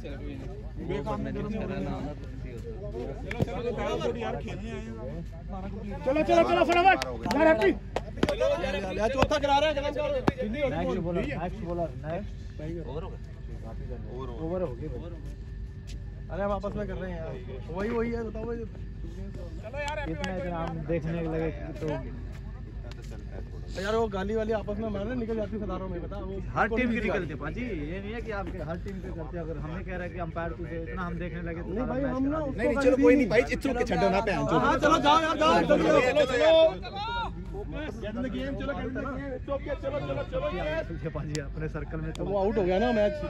S1: चलो चलो चलो फटाफट यार हैप्पी
S6: यार चौथा करा रहे हैं कदम
S5: नेक्स्ट बॉलर नेक्स्ट ओवर हो गए।
S6: अरे हम आपस में कर रहे हैं यार वही है बताओ भाई।
S5: कितना इतना हम देखने लगे तो
S6: यार वो गाली वाली आपस में मारने निकल जाती सदारों में बता वो
S5: हर टीम की निकलती है पाजी। ये नहीं है कि आप हर टीम के करते हैं। अगर हमें कह रहा है कि अंपायर तुझे इतना हम देखने लगे तो
S6: नहीं भाई हम ना
S1: नहीं चलो कोई नहीं भाई इट्स ओके छड्डो ना पे
S6: हां चलो जाओ यार जाओ चलो
S1: गेट इन द गेम चलो get in the game it's okay चलो
S5: तुझे पाजी अपने सर्कल में तो
S6: वो आउट हो गया ना मैच।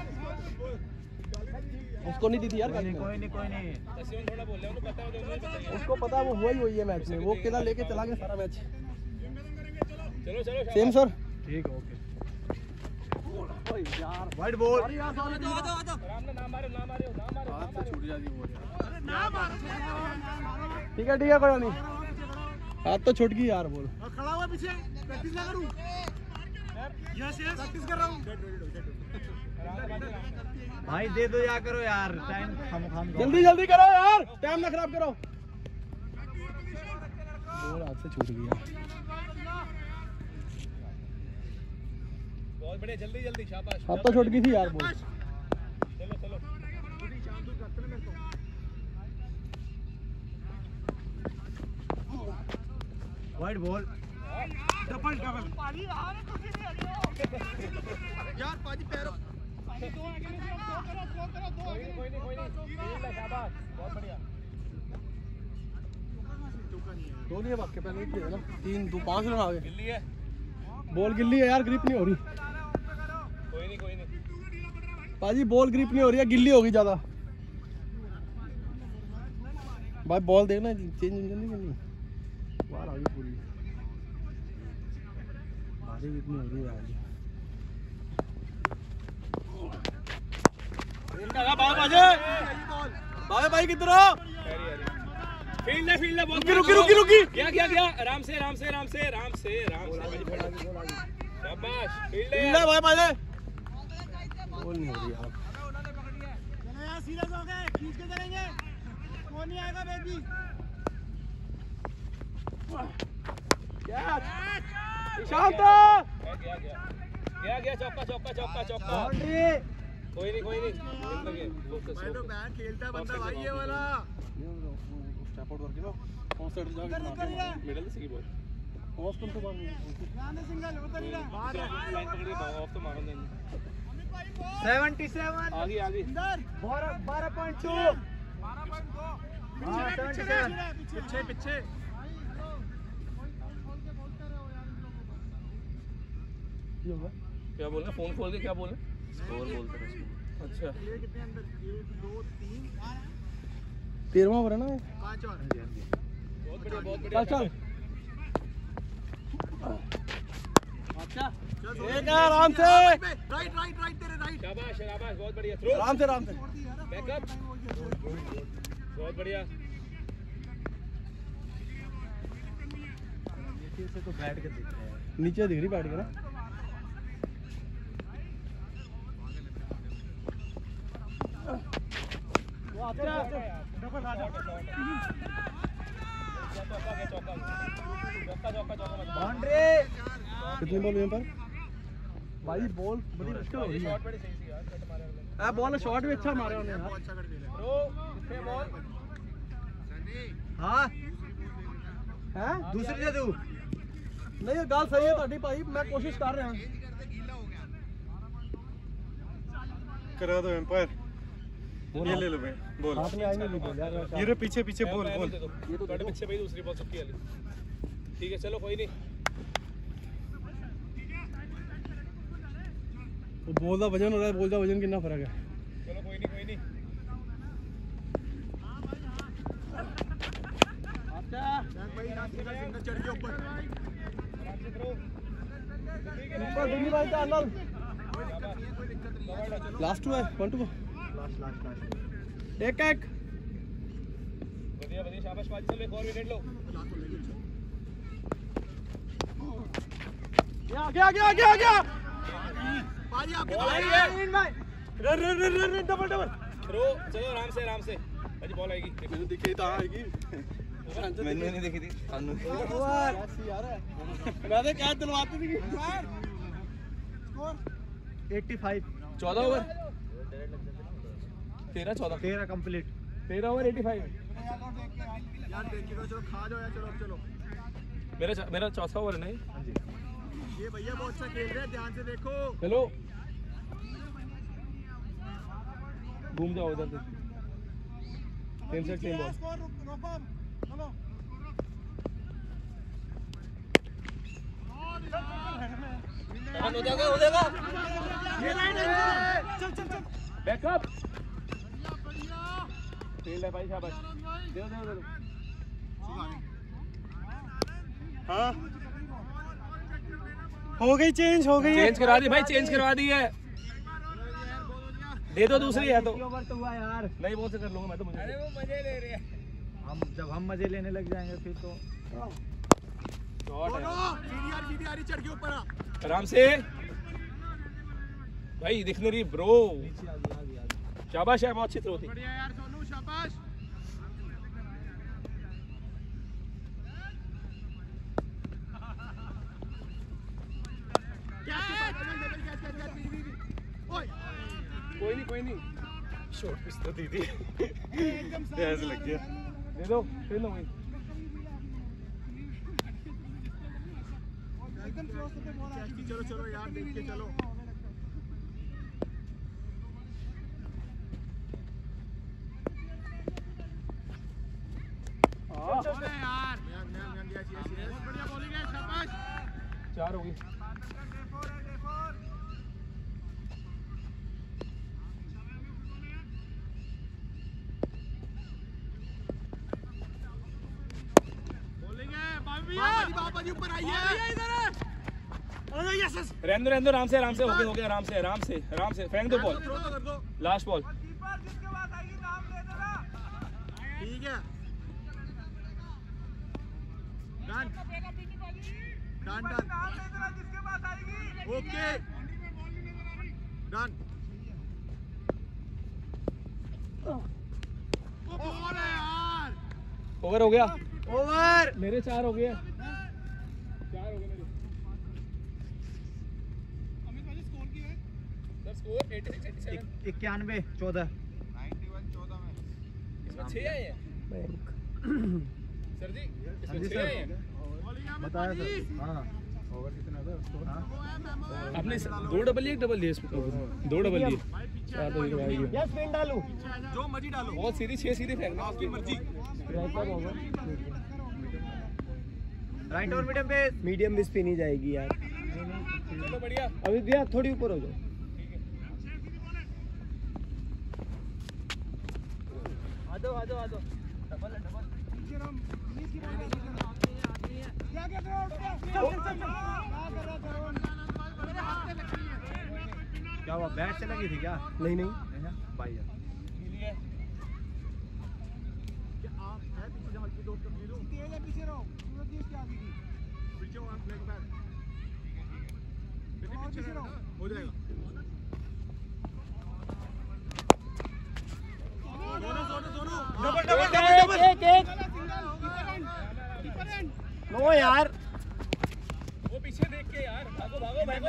S6: उसको नहीं दी थी यार गाली
S5: कोई नहीं
S6: उसको पता वो हुआ ही है मैच में। वो केला लेके चला गया सारा मैच।
S3: चलो
S6: सेम सर
S5: ठीक है ओके।
S6: वाइट बॉल ठीक है कोई नहीं हाथ तो छूट गई यार बॉल।
S1: खड़ा हुआ पीछे प्रैक्टिस ना करूं यस प्रैक्टिस कर रहा हूं।
S5: भाई दे दो या करो यार टाइम हम
S6: जल्दी करो यार टाइम ना खराब करो। बॉल हाथ से छूट गया।
S3: बहुत बढ़िया जल्दी शाबाश
S6: हाथ तो छूट गई थी यार बॉल।
S3: चलो
S6: वाइड बॉल
S1: डबल यार पाजी पैरों
S3: कोई नहीं शाबाश बहुत बढ़िया
S6: दो नहीं है बाकी पहले एक है ना 3-2-5 रन आ गए
S3: गिल्ली है
S6: बॉल गिल्ली है यार ग्रिप नहीं हो रही
S3: कोई नहीं
S6: पाजी बॉल ग्रिप नहीं हो रही है गिल्ली हो गई ज्यादा भाई बॉल देखना चेंज नहीं करनी बाहर आ गई पूरी भारी कितनी हो रही है यार बाबा भाई किधर हो
S3: फील्ड है बहुत
S6: रुकी
S3: गया आराम से शाबाश फील्ड है
S6: भाई बाजे बॉल नहीं हो रही यार
S1: चलो यार सीरियस हो गए खींच के करेंगे कौन नहीं आएगा बेबी
S6: शांत
S3: गया चौका कोई नहीं
S1: बैट खेलता है बंदा भाई ये वाला
S6: स्टेप आउट करके ना ऑफ साइड जाके
S3: मिडल से की बॉल
S6: ऑफ कर तो बाहर
S1: ध्यान सिंगल उधर ही रहा
S3: बाहर लाइन पकड़ के ऑफ तो मारो नहीं
S1: 77
S3: आगे
S1: अंदर 12.2 पीछे
S6: ये होगा
S3: क्या बोल रहे फोन खोल के क्या बोल रहे स्कोर बोलते हैं अच्छा
S1: ये कितने अंदर 1 2 3
S6: 13वां ओवर है ना
S1: 5 और
S3: बहुत बढ़िया
S6: चल अच्छा एक आराम से
S1: राइट तेरे राइट
S3: शाबाश बहुत बढ़िया थ्रो
S6: आराम से
S3: बैकअप बहुत बढ़िया
S5: से तो बैठ के दिख रहा है
S6: नीचे दिख रही बैठ के ना कितनी बॉल यहाँ पर भाई बॉल बड़ी मुश्किल हो रही है बॉल शॉट भी अच्छा मारे उन्होंने यार
S1: अच्छा कर दिया
S5: हाँ
S6: हैं
S5: दूसरी दे दू
S6: नहीं ये गाल सही है ਤੁਹਾਡੀ भाई मैं कोशिश कर रहा हूं
S4: करा दो एम्पायर ये ले लो भाई बोल
S6: हाथ में आएंगे नहीं बॉल यार
S4: ये रे पीछे बोल
S3: ये तो पीछे भाई दूसरी बॉल सबकी वाली ठीक है चलो कोई नहीं
S6: बॉल का वजन हो रहा है बॉल का वजन कितना फर्क है
S3: चलो कोई नहीं
S1: भाई सिंगल चढ़ के ऊपर
S6: ऊपर दिल्ली भाई का अनल लास्ट है 1 2
S5: लास्ट
S6: एक
S3: बढ़िया शाबाश पाजी चलो एक और विकेट लो
S6: गया
S1: पाजी आपके
S6: रन डबल
S3: थ्रो चलो आराम से पाजी बॉल आएगी
S6: मैंने दिखी था आएगी
S2: मैंने नहीं देखी थी
S6: यार मैंने क्या दिलवाती थी
S1: स्कोर
S5: 85
S3: 14 ओवर 13
S5: कंप्लीट
S3: 13 ओवर 85
S1: यार देख के चलो खा जाओ यार चलो
S3: मेरा चौथा ओवर है ना
S1: ये भैया बहुत अच्छा खेल रहे हैं ध्यान से देखो
S3: चलो घूम जाओ उधर से टीम बॉल
S1: स्कोर रोको चलो
S3: हो जाएगा
S1: ये राइट चल
S3: बैकअप फील्ड है भाई शाबाश दे दो
S4: हाँ हो गई चेंज
S3: करा दी भाई चेंज करवा दी है दे दो दूसरी है तो
S5: ओवर तो हुआ यार
S3: नहीं बोल से कर लूंगा मैं तो मुझे
S1: वो मजे ले रहे हैं
S5: जब हम मजे लेने लग जाएंगे फिर तो
S3: शॉट है
S1: सीढ़ी चढ़ के ऊपर
S3: आराम से भाई दिखने रही ब्रो शाबाश है बहुत अच्छी थ्रो थी
S1: बढ़िया यार सोनू शाबाश
S3: कोई नहीं
S4: शॉट पिच तो दी थी
S1: एकदम
S4: ऐसे लग गया
S3: दे दो फिर लो भाई
S1: एकदम क्लोज पे बॉल आ गई। चलो चलो यार देख के चलो। यार बहुत बढ़िया बॉलिंग है, शाबाश।
S3: 4 हो गई।
S1: बॉलिंग है बाबा जी ऊपर आइए इधर। यस
S3: रहने दो, आराम से हो गया आराम से फेंक दो बॉल।
S1: थ्रो तो कर दो।
S3: Last ball.
S1: कीपर जिसके पास आएगी नाम ले देना। ठीक है डन डन डन। नाम ले देना जिसके पास आएगी। Okay done. ओ बॉल है यार।
S3: ओवर हो गया।
S1: ओवर
S3: मेरे 4 हो गए। 4 हो गए मेरे।
S1: अमित भाई स्कोर की है
S3: सर स्कोर 86-87।
S5: 91 14
S1: 91 14 में।
S3: इसमें 6 आए हैं सर जी, इसमें 6 आए हैं।
S5: बताया सर। हाँ ओवर कितना था स्कोर?
S3: आपने 2 डबल लिए 1 डबल लिए इसमें 2 डबल लिए 4 तो ये आएगी।
S5: यस पिन डालू।
S1: जो मर्जी डालो।
S3: बहुत सीधी 6 सीधी फेंकना
S1: आपकी मर्जी।
S5: राइट और मीडियम पे। मीडियम भी स्पिन ही जाएगी यार।
S3: चलो बढ़िया।
S5: अभी भैया थोड़ी ऊपर हो जाओ। आ जाओ डबल
S1: पीछे रहो, नीचे की बात क्या कर रहे हो? चल क्या कर रहा करो? मेरे हाथ से लग रही है।
S5: क्या हुआ, बैट से लगी थी क्या? नहीं भाई यार
S1: क्या आप है पीछे जमा की डॉट कर दो। तेज है पीछे रहो। सूरज जी क्या आगे की? पीछे हो आप लेग बैक। पीछे रहो हो जाएगा। दोनों
S5: एक नो यार।
S3: वो पीछे देख के यार भागो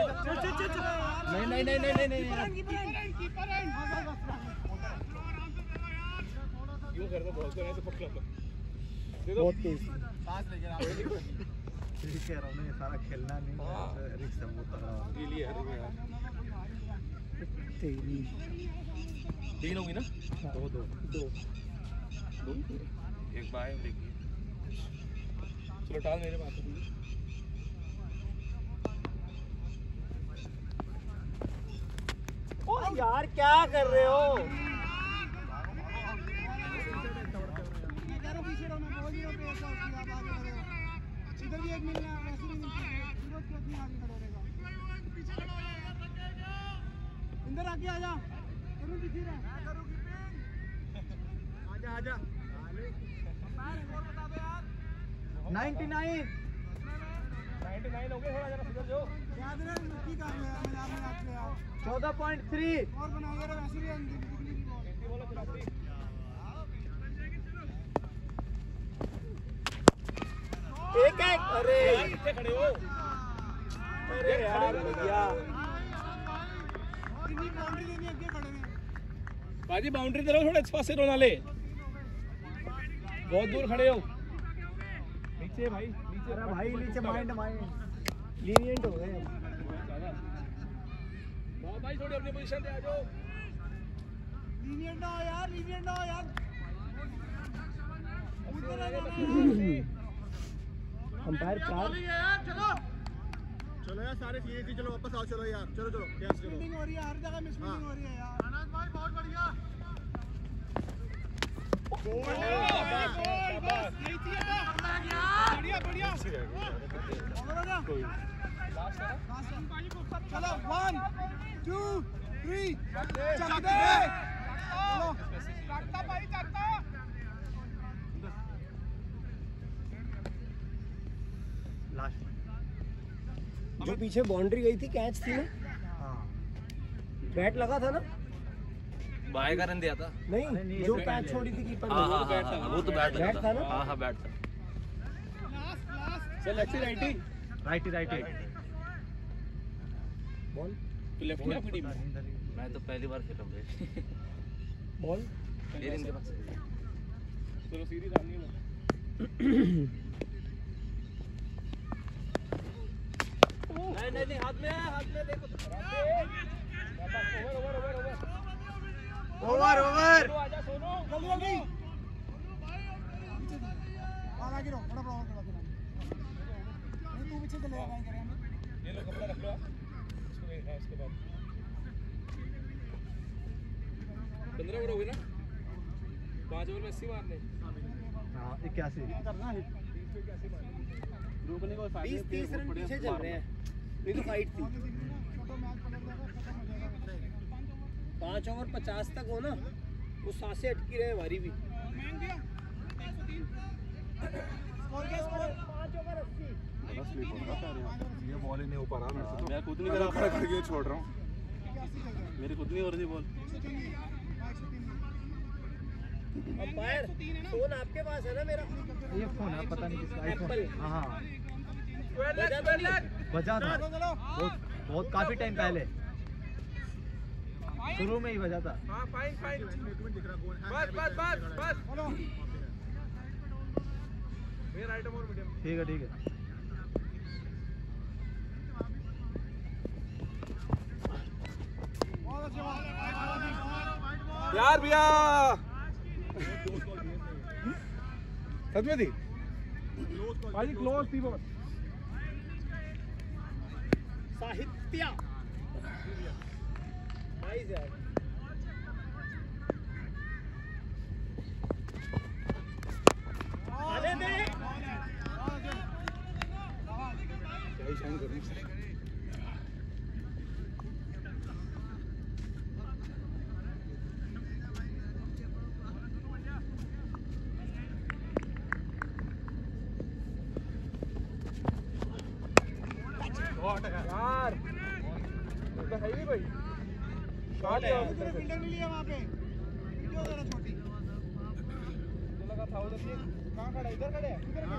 S5: नहीं
S1: कीपर एंड
S3: यूं कर दो बॉल को, नहीं तो पकड़ लो।
S5: बहुत तेज।
S1: सांस लेके आप
S5: ठीक कह रहा हूँ ये सारा खेलना नहीं रिस्क है वो
S3: ये लिए यार।
S5: तेरी
S3: 3 होगी ना?
S5: 2
S3: एक बाय देखिए। चलो टाल मेरे पास।
S5: ओ यार क्या कर रहे हो?
S1: पीछे रहो, मैं बोल रहा हूं पे ऐसा उसकी आप आगे खड़े हो। इधर भी एक मिलना है, वैसे भी मिलती है। सूरज क्यों इतनी आगे खड़े रहेगा? पीछे खड़ा हो यार, इंदर आगे आजा। करूं पीछे रह। करूं कीपिंग। आजा स्कोर बता दो यार।
S5: 99
S3: हो गए। थोड़ा जरा सुधर जाओ।
S1: याद रहे नक्की कर ले मैदान में आपके यार।
S5: 14.3
S1: और बनाइए रे, वैसे भी अंदर निकली बॉल।
S5: एक अरे
S3: कितने खड़े हो?
S5: अरे यार भैया
S1: इतनी बाउंड्री लेनी है, आगे खड़े हैं।
S3: बाजी बाउंड्री तरफ थोड़ा इस पास से रोना ले। बहुत दूर खड़े हो। नीचे भाई नीचे।
S5: अरे भाई नीचे माइंड लीनियंट हो गए।
S3: बहुत भाई थोड़ी अपनी पोजीशन पे आ जाओ।
S1: लीनियंट ना हो यार, लीनियंट ना हो यार।
S5: अंपायर 4
S1: चलो यार सारे सीरियसली चलो वापस आओ। चलो यार चलो यस चलो। फील्डिंग हो रही है हर जगह, मिसफील्डिंग हो रही है यार। अनंत भाई बहुत बढ़िया। बढ़िया चलो 1 2 3 चक दे। चलो जागता भाई जागता।
S5: लास्ट जो पीछे बाउंड्री गई थी कैच थी ना? हाँ बैट लगा था ना?
S3: बाय का रन दिया था।
S5: नहीं जो कैच छोड़ी थी कीपर ने।
S3: वो तो बैट
S5: था ना?
S3: हाँ बैट था।
S1: लास्ट
S3: चल लेफ्टी राइटी
S5: राइटी बॉल
S3: तो लेफ्ट में आपकी टीम में।
S7: मैं तो पहली बार खेल रहा हूँ।
S5: बॉल
S7: इनके पास
S3: चलो सीधी डालनी है। नहीं हाथ में देखो
S6: ओवर ओवर
S3: आजा सोनू
S1: जल्दी जल्दी आगे रहो बड़ा ओवर करा देना नहीं तू पीछे चले जाएगा करें हम
S3: ये लो कपड़ा रख लो उसको उसके बाद 15 ओवर हो गए ना 5 ओवर में 80 मारने
S6: हां 81
S1: करना है
S6: रोकने को
S1: 20-30 रन पीछे चल रहे हैं ये तो फाइट थी 5 ओवर 50 तक हो ना वो सांसें अटकी रहे हमारी भी
S4: ये बॉल ही नहीं ऊपर आ रहा मैं खुद नहीं करा खड़ा करके छोड़ रहा हूँ मेरी खुद नहीं हो रही बॉल
S1: अंपायर फोन आपके पास है ना मेरा
S6: ये फोन है पता नहीं किसका
S1: एप्पल
S6: हां
S3: बजा
S6: बजा था बहुत काफी टाइम पहले शुरू में ही बजा था
S3: हां फाइन बस ये राइट और मीडियम
S6: ठीक है
S3: यार भैया सच में थी भाई क्लोज थी बहुत
S1: साहित्य नाइस यार आने दे
S3: क्या शाइन कर रही है यार तो है ही भाई शॉट है
S1: फील्डर नहीं लिया वहां पे वीडियो जरा छोटी
S3: मुझे लगा था उधर से कहां खड़ा इधर खड़े हैं
S1: उधर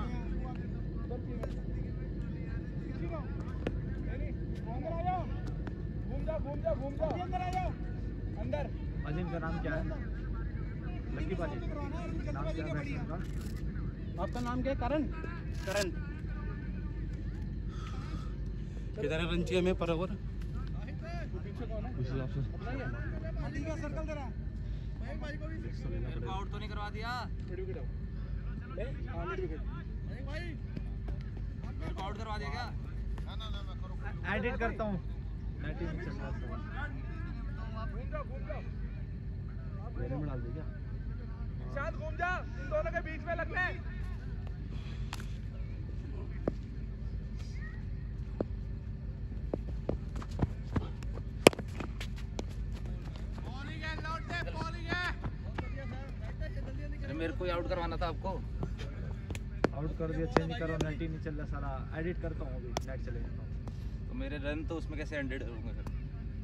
S3: नहीं अंदर आ जाओ घूम जा
S1: अंदर आ जाओ
S3: अंदर
S6: अजीम का नाम क्या है लक्की बाजी नाम क्या है बैट्समैन का
S1: आपका नाम क्या है करण
S4: किधर रन चाहिए हमें पर ओवर
S3: पीछे कौन है
S6: उसी ऑप्शन
S1: ठीक है सर्कल तेरा भाई को भी
S7: आउट तो नहीं करवा दिया
S3: मिड विकेट ले हां मिड विकेट
S1: भाई
S7: मेरे को आउट करवा दिया क्या
S1: ना करो
S6: एडिट करता हूँ नेट ही नहीं चल रहा
S3: घूम जा
S6: मेरे में डाल दे क्या
S3: शायद घूम जा इन दोनों के बीच में लग ले
S7: मेरे को आउट करवाना था आपको
S6: आउट कर दिया चेंज करो नेट ही नहीं चल रहा सारा एडिट करता हूँ अभी नेट चले जाता हूँ
S7: तो मेरे रन तो उसमें कैसे एंडेड होंगे फिर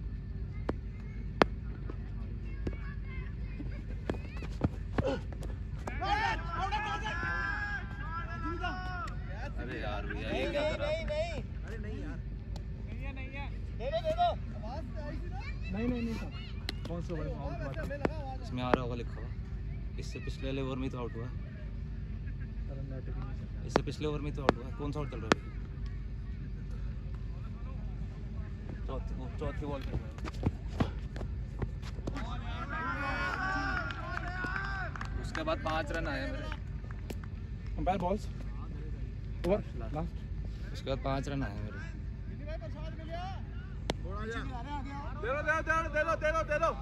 S7: अरे यार भैया ये क्या कर रहा है
S1: अरे नहीं यार नहीं है दे दो आवाज आई थी ना
S6: नहीं था कौन सा भाई आउट हुआ था
S7: इसमें आ रहा होगा लिखा हुआ इससे पिछले वाले ओवर में तो आउट हुआ
S6: अरे नेट ही नहीं चल रहा
S7: इससे पिछले ओवर में तो आउट हुआ कौन सा आउट चल रहा है चौथी बॉल पे उसके बाद 5 रन आए मेरे
S3: अंपायर बॉल्स ओवर लास्ट
S7: उसके बाद 5 रन आए मेरे
S1: भाई प्रसाद मिल गया थोड़ा जा
S3: दे दो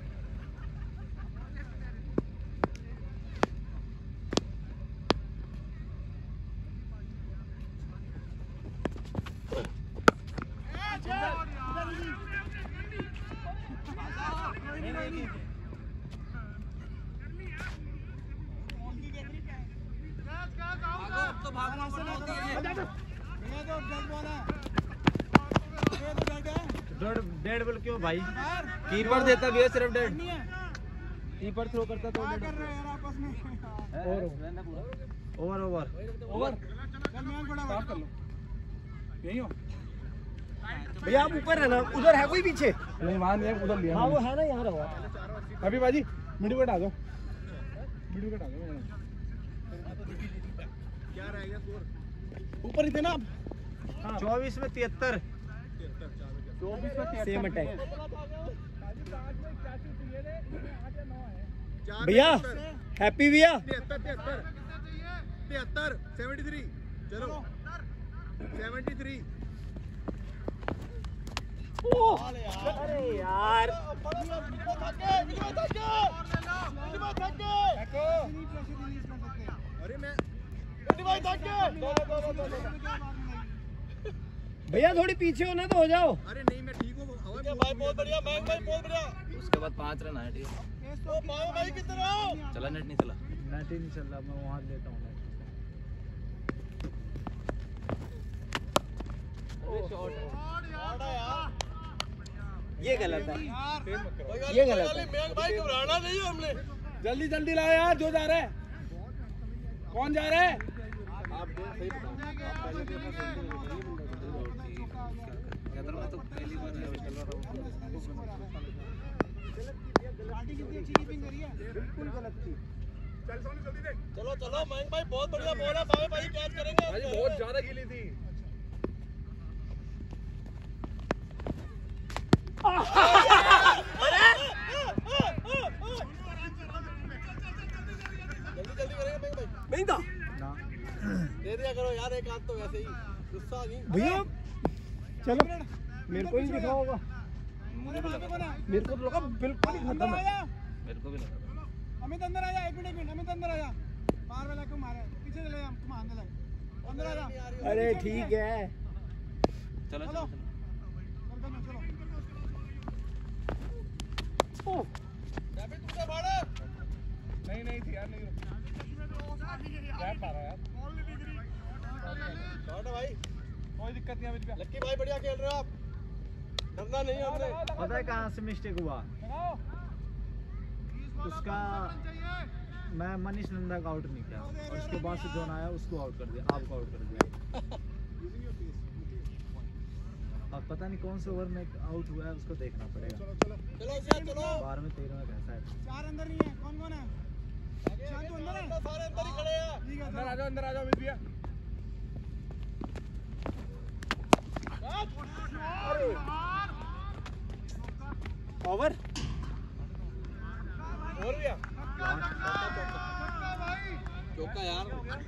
S7: तो भागना से नहीं होती है
S1: ये तो डेड बॉल है ये तो डेड है
S6: डेड बॉल क्यों भाई
S7: कीपर देता भी है सिर्फ डेड
S1: नहीं है
S6: कीपर थ्रो करता तो
S1: क्या कर रहे हैं यार आपस में
S6: ओवर
S1: दरमियान बड़ा
S3: साफ कर लो यही हो
S1: भैया आप ऊपर रहना उधर है कोई पीछे
S3: नहीं वहां नहीं उधर लिया
S1: हाँ वो है ना यहाँ रहो
S3: अभी बाजी मिड विकेट आ जाओ
S1: ऊपर ही थे ना आप
S6: 24 में 73 सेम अटैक भैया हैप्पी भैया
S1: 73 73 चलो 73
S6: अरे यार
S1: अरे मैं
S6: भैया थोड़ी पीछे हो ना तो हो जाओ।
S1: अरे नहीं मैं ठीक हूँ भाई बहुत बढ़िया महंग भाई बहुत बढ़िया।
S7: उसके बाद 5 रन आए, ठीक है।
S1: भाई किधर आओ
S7: चला नेट नहीं चला,
S6: नेट ही नहीं चल रहा, मैं वहां लेता हूँ। ये गलत है, ये गलत है।
S1: भाई घबराना नहीं है हमने।
S3: जल्दी जल्दी लाओ यार, जो जा रहा है। कौन जा रहा है?
S6: बिल्कुल गलत थी।
S1: चलो चलो महंग भाई बहुत बढ़िया बॉल है, भाई भाई कैच करेंगे।
S3: भाई बहुत ज्यादा गिली थी।
S1: नहीं था दे दिया करो यार, एक हाथ तो वैसे ही गुस्सा नहीं
S6: भैया। चलो मेरे को ही दिखा होगा, मेरे को तो लगा बिल्कुल ही खत्म है।
S7: मेरे को भी लगा।
S1: अमित अंदर आ जा, एक मिनट अमित अंदर आ जा। बाहर वाला क्यों मारे, पीछे चले जा, तुम आने लगे अंदर आ जा।
S6: अरे ठीक है
S7: चलो चलो
S1: तुमसे भाड़ा
S3: नहीं थी यार, नहीं पा रहा यार।
S1: भाई
S3: कोई दिक्कत नहीं है।
S1: लक्की भाई बढ़िया खेल रहे हो आप, डरना नहीं हमने।
S6: पता है कहाँ से मिस्टेक हुआ उसका? मैं मनीष नंदा का आउट नहीं किया और उसके बाद से जोन आया उसको आउट कर दिया, आपको आउट कर दिया। अब पता नहीं कौन से ओवर में आउट हुआ है, उसको देखना पड़ेगा।
S1: चलो
S6: 12 में 13 में कैसा है।
S1: चार अंदर नहीं है, कौन कौन है? शांत अंदर है, सारे अंदर ही खड़े हैं। ठीक है
S3: अंदर आ जाओ मिल गया।
S6: ओवर
S1: और भैया चौका यार,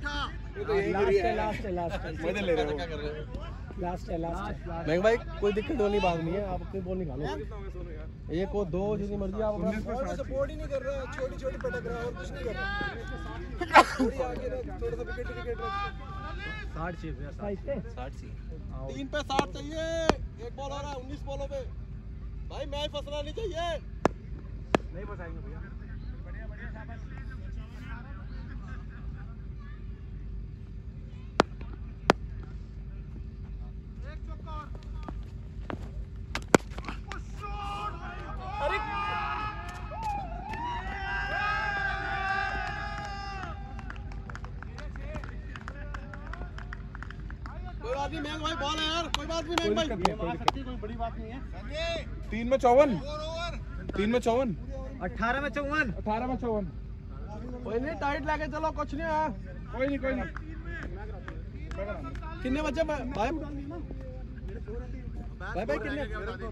S6: लास्ट है।
S1: महंग भाई कोई दिक्कत वाली बात नहीं है, आप अपनी बॉल निकालो। एक और दो जितनी मर्जी आप अपना सपोर्ट ही नहीं कर रहा, छोटी छोटी पटक रहा है और कुछ नहीं कर रहा। थोड़ी आगे रख, थोड़ा सा विकेट
S6: 60 चाहिए भैया,
S7: 60 सी
S1: 3 पे 60 चाहिए। एक बॉल आ रहा है 19 बॉलों पे भाई, मैच फंसना नहीं चाहिए।
S6: नहीं फंसाएंगे भैया।
S1: कोई बात नहीं महंग भाई, बॉल है यार, कोई बात नहीं महंग भाई,
S6: कोई बड़ी बात नहीं है।
S3: 3 में 54, 3 में 54,
S6: 18 में 54,
S3: 18 में 54।
S1: कोई नहीं, टाइट लाके चलो, कुछ नहीं है।
S3: कोई नहीं
S1: कितने बच्चे भाई? भाई कितने?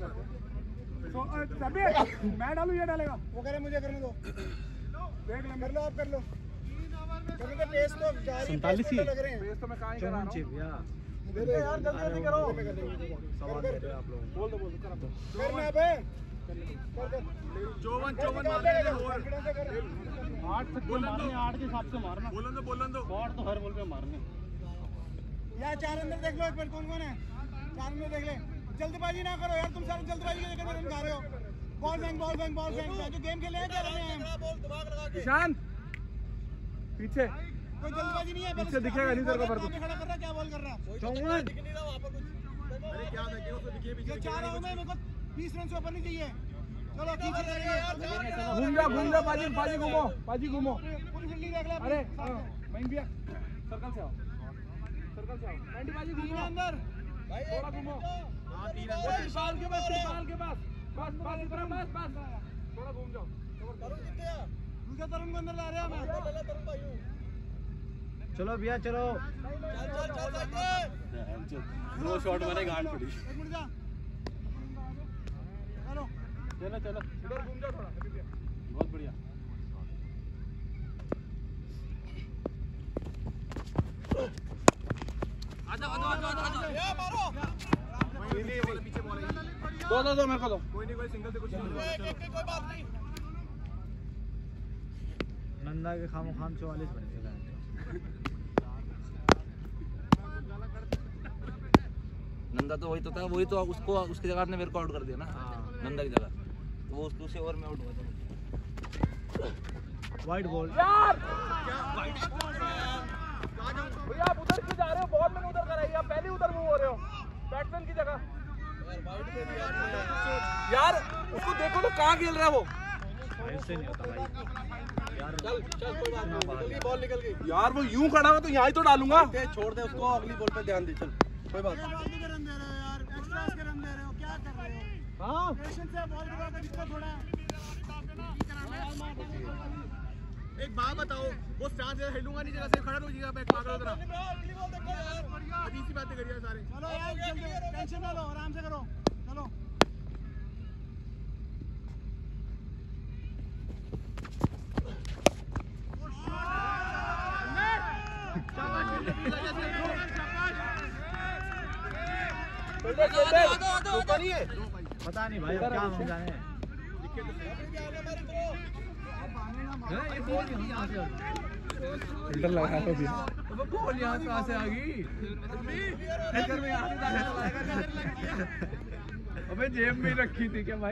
S3: मैं डालूं या डालेगा?
S1: वो करे मुझे करने दो, देख लो, कर लो आप, कर लो। पेस तो जारी,
S6: 47
S1: लग रहे हैं।
S3: पेस तो मैं कहां ही कर रहा हूं
S6: भैया।
S1: दे दो यार, जल्दी जल्दी करो।
S6: सवाल दे रहे हो आप लोग।
S3: बोल दो कर दो।
S1: करना है बे, कर 54 मारने हैं और
S6: 8 तक मारने, 8 के हिसाब से मारना।
S3: बोलन दो
S6: शॉट तो हर बॉल पे मारने।
S1: यार 4 अंदर देख लो एक बार, कौन कौन है 4 अंदर देख ले। जल्दबाजी ना करो यार, तुम सारे जल्दबाजी के चक्कर में रन खा रहे हो। बॉल बैंक जो गेम खेले हैं क्या रहे हैं?
S3: ईशान पीछे,
S1: कोई जल्दबाजी नहीं है,
S3: पीछे दिखेगा नहीं तेरे को। पर
S1: खड़ा कर रहा, क्या बॉल कर रहा?
S6: 54
S1: दिख नहीं रहा वहां पर कुछ। अरे क्या देखे उसको, दिखे पीछे। 4 ओवर में मेरे को 20 रन से ऊपर नहीं चाहिए। चलो खींच रहे हैं,
S3: घूम जा बाजी घूमो,
S1: पूरी फील्डिंग देख ले।
S3: अरे मैं भी सर्कल से आओ, एंडी बाजी घूमो अंदर, थोड़ा घूमो। हां 3 अंदर, बाल के पास बस इतना, बस थोड़ा घूम जाओ।
S1: तरुण कितने है? दूसरा तरुण को अंदर ला रहे हैं हम। तरुण भाई
S6: चलो भैया चलो।
S1: चल 2 शॉट मारे, गांड पड़ी। एक मिनट जा,
S3: चलो चलो इधर घूम जाओ थोड़ा, बहुत बढ़िया।
S1: ये मारो पीछे बॉल है।
S3: दो मेरे को दो।
S1: कोई नहीं, कोई सिंगल से कुछ नहीं, कोई बात नहीं।
S5: नंदा के खामो खाम 44 बन गया।
S7: नंदा तो वही तो था, वही तो उसको उसकी जगह आपने मेरे को आउट कर दिया ना, नंदा की जगह, तो वो उसको से ओवर में आउट हुआ था।
S5: वाइड बॉल
S3: यार भैया आप उधर क्यों जा रहे हो? बॉल मैंने उधर कराई, आप पहले उधर मूव हो रहे हो बैट्समैन की जगह। यार उसको देखो तो कहाँ खेल रहा है वो।
S5: ऐसे नहीं होता भाई यार।
S6: चल कोई बात नहीं, निकल गई बॉल, निकल गई
S3: यार वो यूं खड़ा हुआ तो यहाँ ही तो डालूंगा।
S6: छोड़ दे उसको, अगली बॉल पे ध्यान दे। चल कोई बात नहीं। हाँ
S1: एक बात बताओ, वो स्टार से हिलूंगा नहीं, जगह से खड़ा हो जाएगा, बैक पागल उधर। अजीब सी बातें करिए सारे। चलो यार जल्दी, टेंशन ना लो, आराम से करो। चलो
S5: पता नहीं भाई अब क्या हम जाने। ये बॉल यहाँ से
S3: फिल्टर लगा तो दिया, वो बॉल यहाँ से आ गई। इधर में यहाँ से अबे जेब में रखी थी क्या भाई?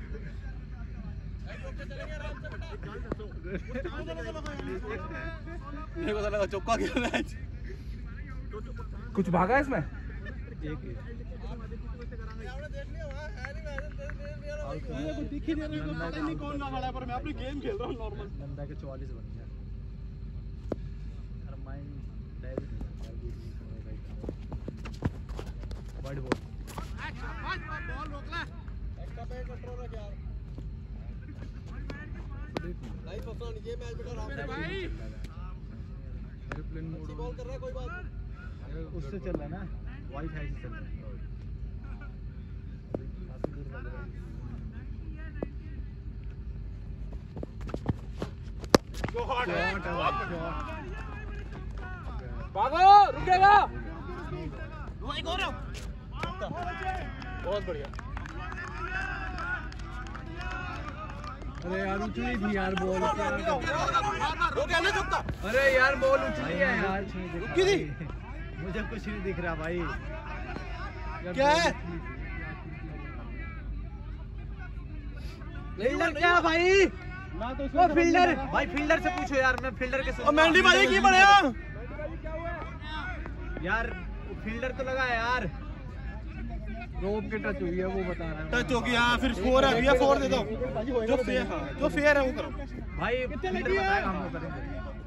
S6: मेरे को लगा चौका गया मैच।
S3: कुछ भागा है इसमें?
S6: दिख ही नहीं रहा, पता नहीं कौन खड़ा है, पर मैं अपनी गेम खेल रहा हूँ नॉर्मल।
S5: नंदा के 44 बन गया। Mind direct wide ball.
S1: Ball रोक ले,
S6: एक्स्ट्रा पैड कंट्रोल रख यार। नहीं फंसना नहीं, ये मैच बेटा आराम से भाई।
S3: एयरप्लेन मोड
S6: बॉल कर रहा है, कोई बात नहीं।
S5: उससे चल रहा है ना, वाईफाई से चल रहा है। काफी दूर लग रहा है।
S3: भागो, रुकेगा।
S6: बहुत बढ़िया।
S3: अरे यार उछली थी यार बॉल।
S5: अरे यार बॉल उछली है यार। मुझे कुछ नहीं दिख रहा भाई।
S6: क्या है?
S5: फील्डर क्या भाई?
S6: ना तो
S5: ओ फील्डर भाई, फील्डर से पूछो यार, मैं फील्डर के
S6: और मेंडी भाई की बढ़िया
S5: यार। फील्डर तो लगा है यार।
S3: रोप के टच हुई है वो बता रहा है।
S6: टच हो गया, फिर स्कोर है भैया, 4 दे दो। जो फेयर है वो करो
S5: भाई। फील्डर बताएगा, हम लोग करेंगे।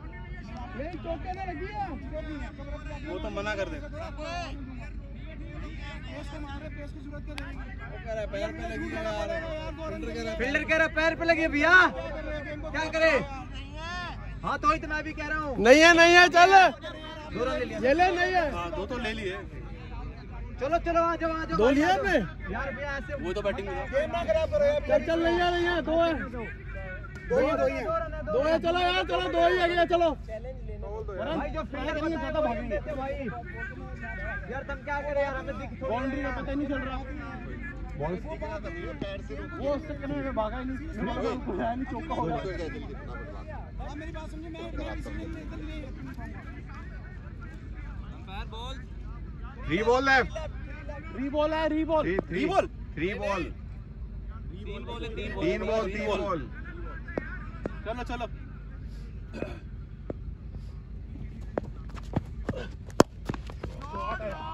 S6: वो तो मना कर दे। पैर पे लगी है यार।
S5: फील्डर कह रहा पैर पे लगी है भैया, क्या करे? हाँ तो इतना भी कह रहा हूँ।
S6: नहीं है चल।
S5: दो रन ले लिया।
S6: ये ले नहीं है। हाँ 2 तो ले लिए।
S5: चलो आ जाओ।
S6: 2 लिए आपने
S5: यार भैया ऐसे
S6: वो तो बैटिंग गेम ना खराब करो यार। चल नहीं है 2 है। 2 है चलो यार, चलो 2 ही है गया। चलो
S5: भाई जो फील्डर को ज्यादा भागेंगे भाई। यार तुम क्या करे यार, हमें दिख
S6: बाउंड्री का पता ही नहीं चल रहा।
S1: बॉल पैर से
S6: वो उससे कहीं में भागा ही नहीं, चौका हो गया।
S1: मेरी बात समझो, मैं पैर बॉल
S2: 3 बॉल लेफ्ट।
S6: 3 बॉल है। 3 बॉल
S2: 3 बॉल 3 बॉल 3 बॉल।
S6: चलो